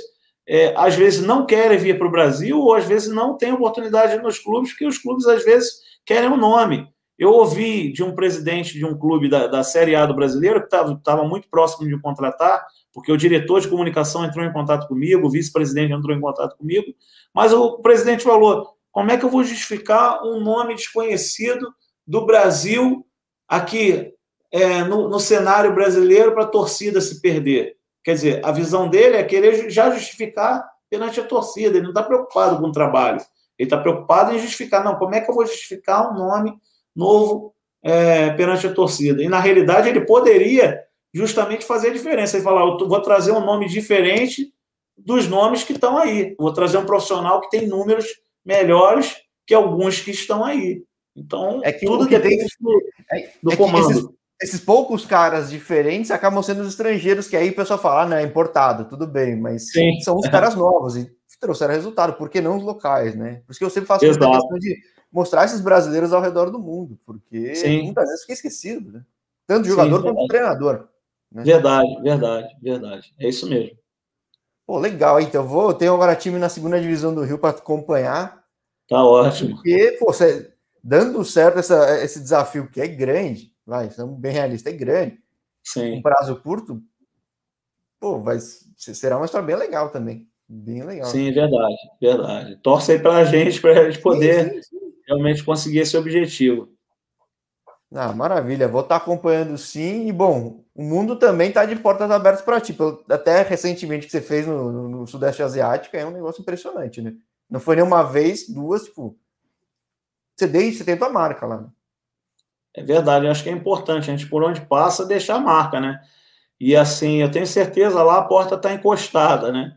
Speaker 2: às vezes não querem vir para o Brasil, ou às vezes não têm oportunidade nos clubes, porque os clubes às vezes querem um nome. Eu ouvi de um presidente de um clube da Série A do brasileiro, que estava muito próximo de contratar, porque o diretor de comunicação entrou em contato comigo, o vice-presidente entrou em contato comigo, mas o presidente falou: como é que eu vou justificar um nome desconhecido do Brasil aqui no cenário brasileiro para a torcida se perder? Quer dizer, a visão dele é querer já justificar perante a torcida, ele não está preocupado com o trabalho, ele está preocupado em justificar. Não, como é que eu vou justificar um nome novo perante a torcida? E, na realidade, ele poderia justamente fazer a diferença. Ele falar: eu vou trazer um nome diferente dos nomes que estão aí. Vou trazer um profissional que tem números melhores que alguns que estão aí. Então, tudo depende do comando.
Speaker 1: Esses poucos caras diferentes acabam sendo os estrangeiros, que aí o pessoal fala: não, é importado, tudo bem, mas sim, são os caras novos e trouxeram resultado, por que não os locais, né? Por isso que eu sempre faço questão de mostrar esses brasileiros ao redor do mundo, porque muitas vezes fica esquecido, né? Tanto jogador quanto treinador. Né?
Speaker 2: Verdade. É isso mesmo.
Speaker 1: Pô, legal, então eu tenho agora time na segunda divisão do Rio para acompanhar.
Speaker 2: Tá ótimo.
Speaker 1: Porque, pô, dando certo esse desafio que é grande, estamos bem realistas, é grande.
Speaker 2: Sim.
Speaker 1: Um prazo curto, pô, será uma história bem legal também. Bem legal.
Speaker 2: Sim, verdade. Torce aí para a gente poder realmente conseguir esse objetivo.
Speaker 1: Maravilha, vou estar acompanhando sim. E, bom, o mundo também está de portas abertas para ti. Até recentemente que você fez no Sudeste Asiático, é um negócio impressionante, né? Não foi nem uma vez, duas, tipo, você tem tua marca lá. Né?
Speaker 2: É verdade, eu acho que é importante a gente, por onde passa, deixar a marca, né? E assim, eu tenho certeza lá a porta está encostada, né?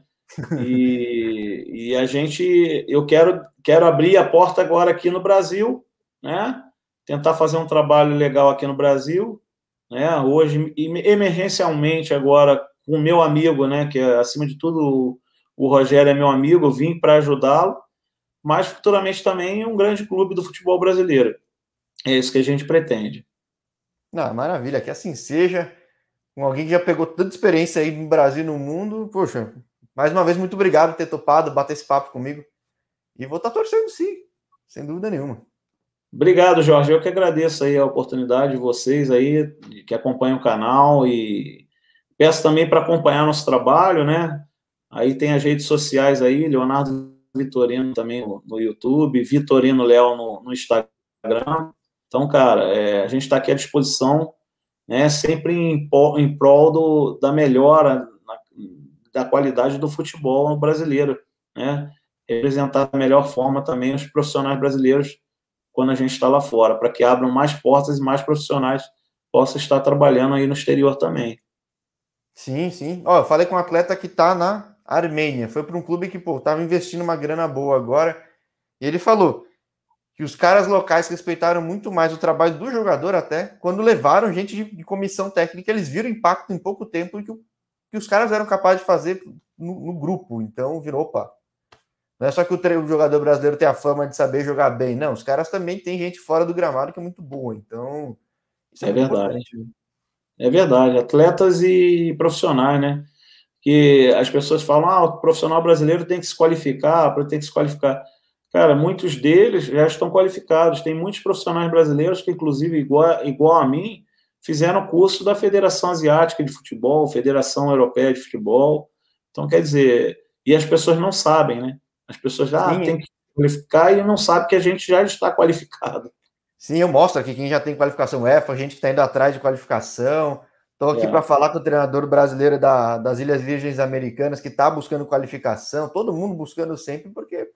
Speaker 2: E eu quero abrir a porta agora aqui no Brasil, né? Tentar fazer um trabalho legal aqui no Brasil, né? Hoje, emergencialmente agora, com o meu amigo, né? Que acima de tudo o Rogério é meu amigo, eu vim para ajudá-lo, mas futuramente também um grande clube do futebol brasileiro. É isso que a gente pretende.
Speaker 1: Maravilha, que assim seja. Com alguém que já pegou tanta experiência aí no Brasil e no mundo, poxa, mais uma vez, muito obrigado por ter topado, bater esse papo comigo. E vou estar torcendo sim, sem dúvida nenhuma.
Speaker 2: Obrigado, Jorge. Eu que agradeço aí a oportunidade de vocês aí, que acompanham o canal, e peço também para acompanhar nosso trabalho, né? Aí tem as redes sociais aí, Leonardo Vitorino também no YouTube, Vitorino Léo no Instagram. Então, cara, a gente está aqui à disposição, né? Sempre em prol da melhora da qualidade do futebol brasileiro, né? Representar da melhor forma também os profissionais brasileiros quando a gente está lá fora, para que abram mais portas e mais profissionais possam estar trabalhando aí no exterior também.
Speaker 1: Sim. Eu falei com um atleta que está na Armênia, foi para um clube que, estava investindo uma grana boa agora, e ele falou que os caras locais respeitaram muito mais o trabalho do jogador até, quando levaram gente de comissão técnica, eles viram o impacto em pouco tempo que os caras eram capazes de fazer no grupo, então virou, opa, não é só que o jogador brasileiro tem a fama de saber jogar bem. Não, os caras também têm gente fora do gramado que é muito boa. Então,
Speaker 2: isso é verdade. É verdade. Atletas e profissionais, né? Que as pessoas falam: o profissional brasileiro tem que se qualificar, tem que se qualificar. Cara, muitos deles já estão qualificados. Tem muitos profissionais brasileiros que, inclusive, igual a mim, fizeram curso da Federação Asiática de Futebol, Federação Europeia de Futebol. Então, quer dizer, e as pessoas não sabem, né? As pessoas já têm que qualificar e não sabem que a gente já está qualificado.
Speaker 1: Sim, eu mostro aqui quem já tem qualificação UEFA, a gente que está indo atrás de qualificação. Estou aqui para falar com o treinador brasileiro das Ilhas Virgens Americanas, que está buscando qualificação, todo mundo buscando sempre, porque,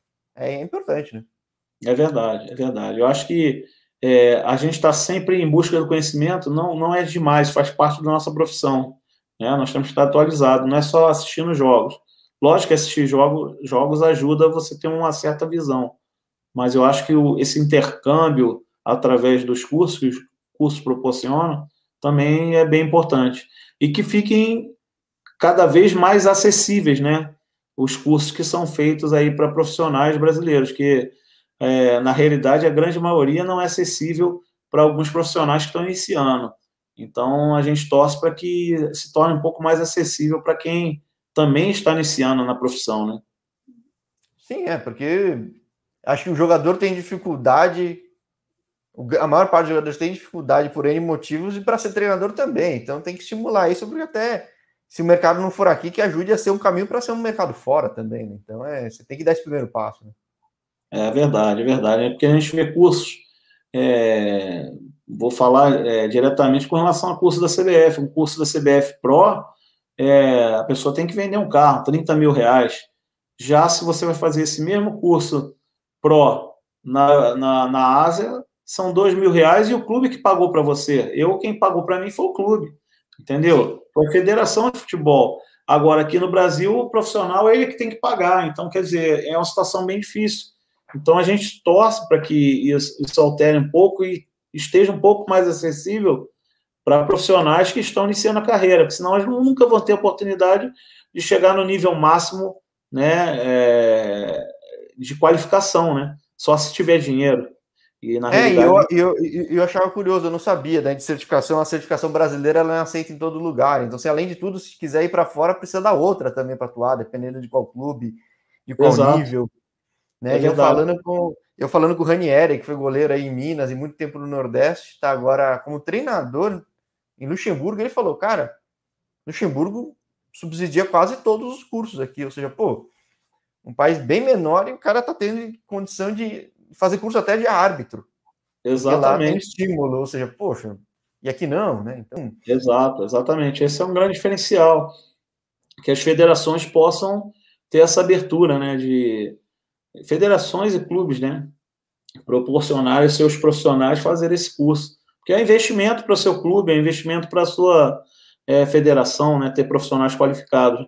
Speaker 1: é importante, né?
Speaker 2: É verdade. Eu acho que a gente está sempre em busca do conhecimento, não é demais, faz parte da nossa profissão. Né? Nós temos que estar atualizados, não é só assistindo jogos. Lógico que assistir jogos ajuda você a ter uma certa visão, mas eu acho que esse intercâmbio através dos cursos que os cursos proporcionam também é bem importante. E que fiquem cada vez mais acessíveis, né? Os cursos que são feitos aí para profissionais brasileiros, que na realidade a grande maioria não é acessível para alguns profissionais que estão iniciando. Então a gente torce para que se torne um pouco mais acessível para quem também está iniciando na profissão, né?
Speaker 1: Sim, porque acho que o jogador tem dificuldade, a maior parte dos jogadores tem dificuldade por N motivos e para ser treinador também. Então tem que estimular isso, porque até se o mercado não for aqui, que ajude a ser um caminho para ser um mercado fora também. Né? Então você tem que dar esse primeiro passo. Né?
Speaker 2: É verdade, é verdade. É porque a gente vê cursos, vou falar diretamente com relação ao curso da CBF. Um curso da CBF Pro, a pessoa tem que vender um carro, 30 mil reais. Já se você vai fazer esse mesmo curso Pro na Ásia, são 2 mil reais e o clube que pagou para você. Quem pagou para mim foi o clube, entendeu? Foi a Federação de Futebol. Agora, aqui no Brasil, o profissional é ele que tem que pagar. Então, quer dizer, é uma situação bem difícil. Então, a gente torce para que isso altere um pouco e esteja um pouco mais acessível para profissionais que estão iniciando a carreira, porque senão eles nunca vão ter oportunidade de chegar no nível máximo, né, de qualificação, né? Só se tiver dinheiro. E na realidade.
Speaker 1: Eu achava curioso, eu não sabia, né? De certificação, a certificação brasileira ela não é aceita em todo lugar. Então, além de tudo, se quiser ir para fora, precisa da outra também para atuar, dependendo de qual clube, de qual nível. Né? E eu falando com o Ranieri, que foi goleiro aí em Minas e muito tempo no Nordeste, está agora como treinador em Luxemburgo, ele falou, cara, Luxemburgo subsidia quase todos os cursos aqui, ou seja, um país bem menor e o cara tá tendo condição de fazer curso até de árbitro.
Speaker 2: Exatamente.
Speaker 1: Porque lá tem estímulo, ou seja, poxa, e aqui não, né? Então...
Speaker 2: Exatamente. Esse é um grande diferencial, que as federações possam ter essa abertura, né, de federações e clubes, né, proporcionar aos seus profissionais fazer esse curso, porque é investimento para o seu clube, é investimento para a sua federação, né, ter profissionais qualificados.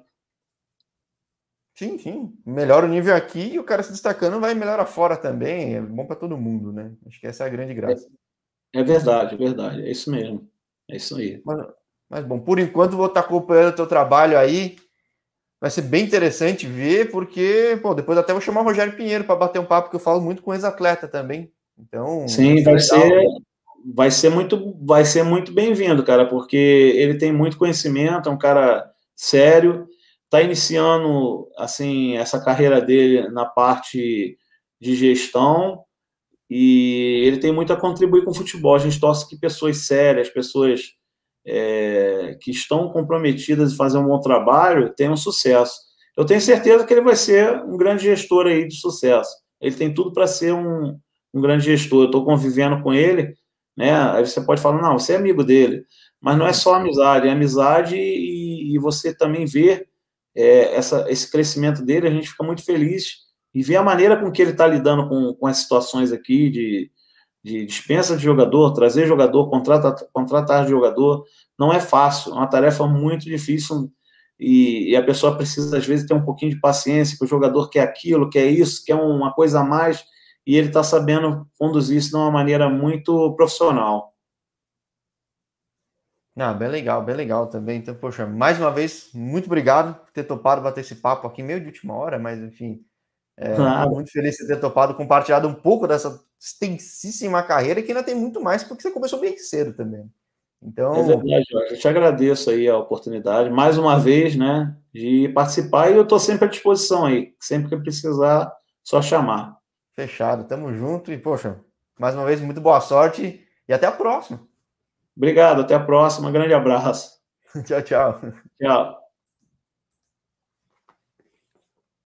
Speaker 1: Sim. Melhora o nível aqui e o cara se destacando vai melhorar fora também. É bom para todo mundo, né? Acho que essa é a grande graça.
Speaker 2: É verdade. É isso mesmo. É isso aí.
Speaker 1: Mas bom, por enquanto vou estar acompanhando o teu trabalho aí. Vai ser bem interessante ver, porque, depois até vou chamar o Rogério Pinheiro para bater um papo, que eu falo muito com ex-atleta também. Então,
Speaker 2: sim, vai ser muito bem-vindo, cara, porque ele tem muito conhecimento, é um cara sério, está iniciando assim essa carreira dele na parte de gestão e ele tem muito a contribuir com o futebol. A gente torce que pessoas sérias, pessoas que estão comprometidas em fazer um bom trabalho tenham sucesso. Eu tenho certeza que ele vai ser um grande gestor aí de sucesso. Ele tem tudo para ser um grande gestor. Eu estou convivendo com ele, né? Aí você pode falar, não, você é amigo dele. Mas não é só amizade, é amizade e você também vê esse crescimento dele, a gente fica muito feliz e ver a maneira com que ele está lidando com as situações aqui de dispensa de jogador, trazer jogador, contratar jogador, não é fácil, é uma tarefa muito difícil e a pessoa precisa, às vezes, ter um pouquinho de paciência, que o jogador quer aquilo, quer isso, quer uma coisa a mais, e ele está sabendo conduzir isso de uma maneira muito profissional.
Speaker 1: Bem legal também. Então, poxa, mais uma vez, muito obrigado por ter topado bater esse papo aqui, meio de última hora, mas enfim, fico muito feliz de ter topado, compartilhado um pouco dessa extensíssima carreira, que ainda tem muito mais, porque você começou bem cedo também. Então...
Speaker 2: É verdade, Jorge. Eu te agradeço aí a oportunidade, mais uma vez, né, de participar, e eu estou sempre à disposição aí, sempre que precisar, só chamar.
Speaker 1: Fechado, tamo junto e, poxa, mais uma vez, muito boa sorte e até a próxima.
Speaker 2: Obrigado, até a próxima, grande abraço.
Speaker 1: Tchau.
Speaker 2: Tchau.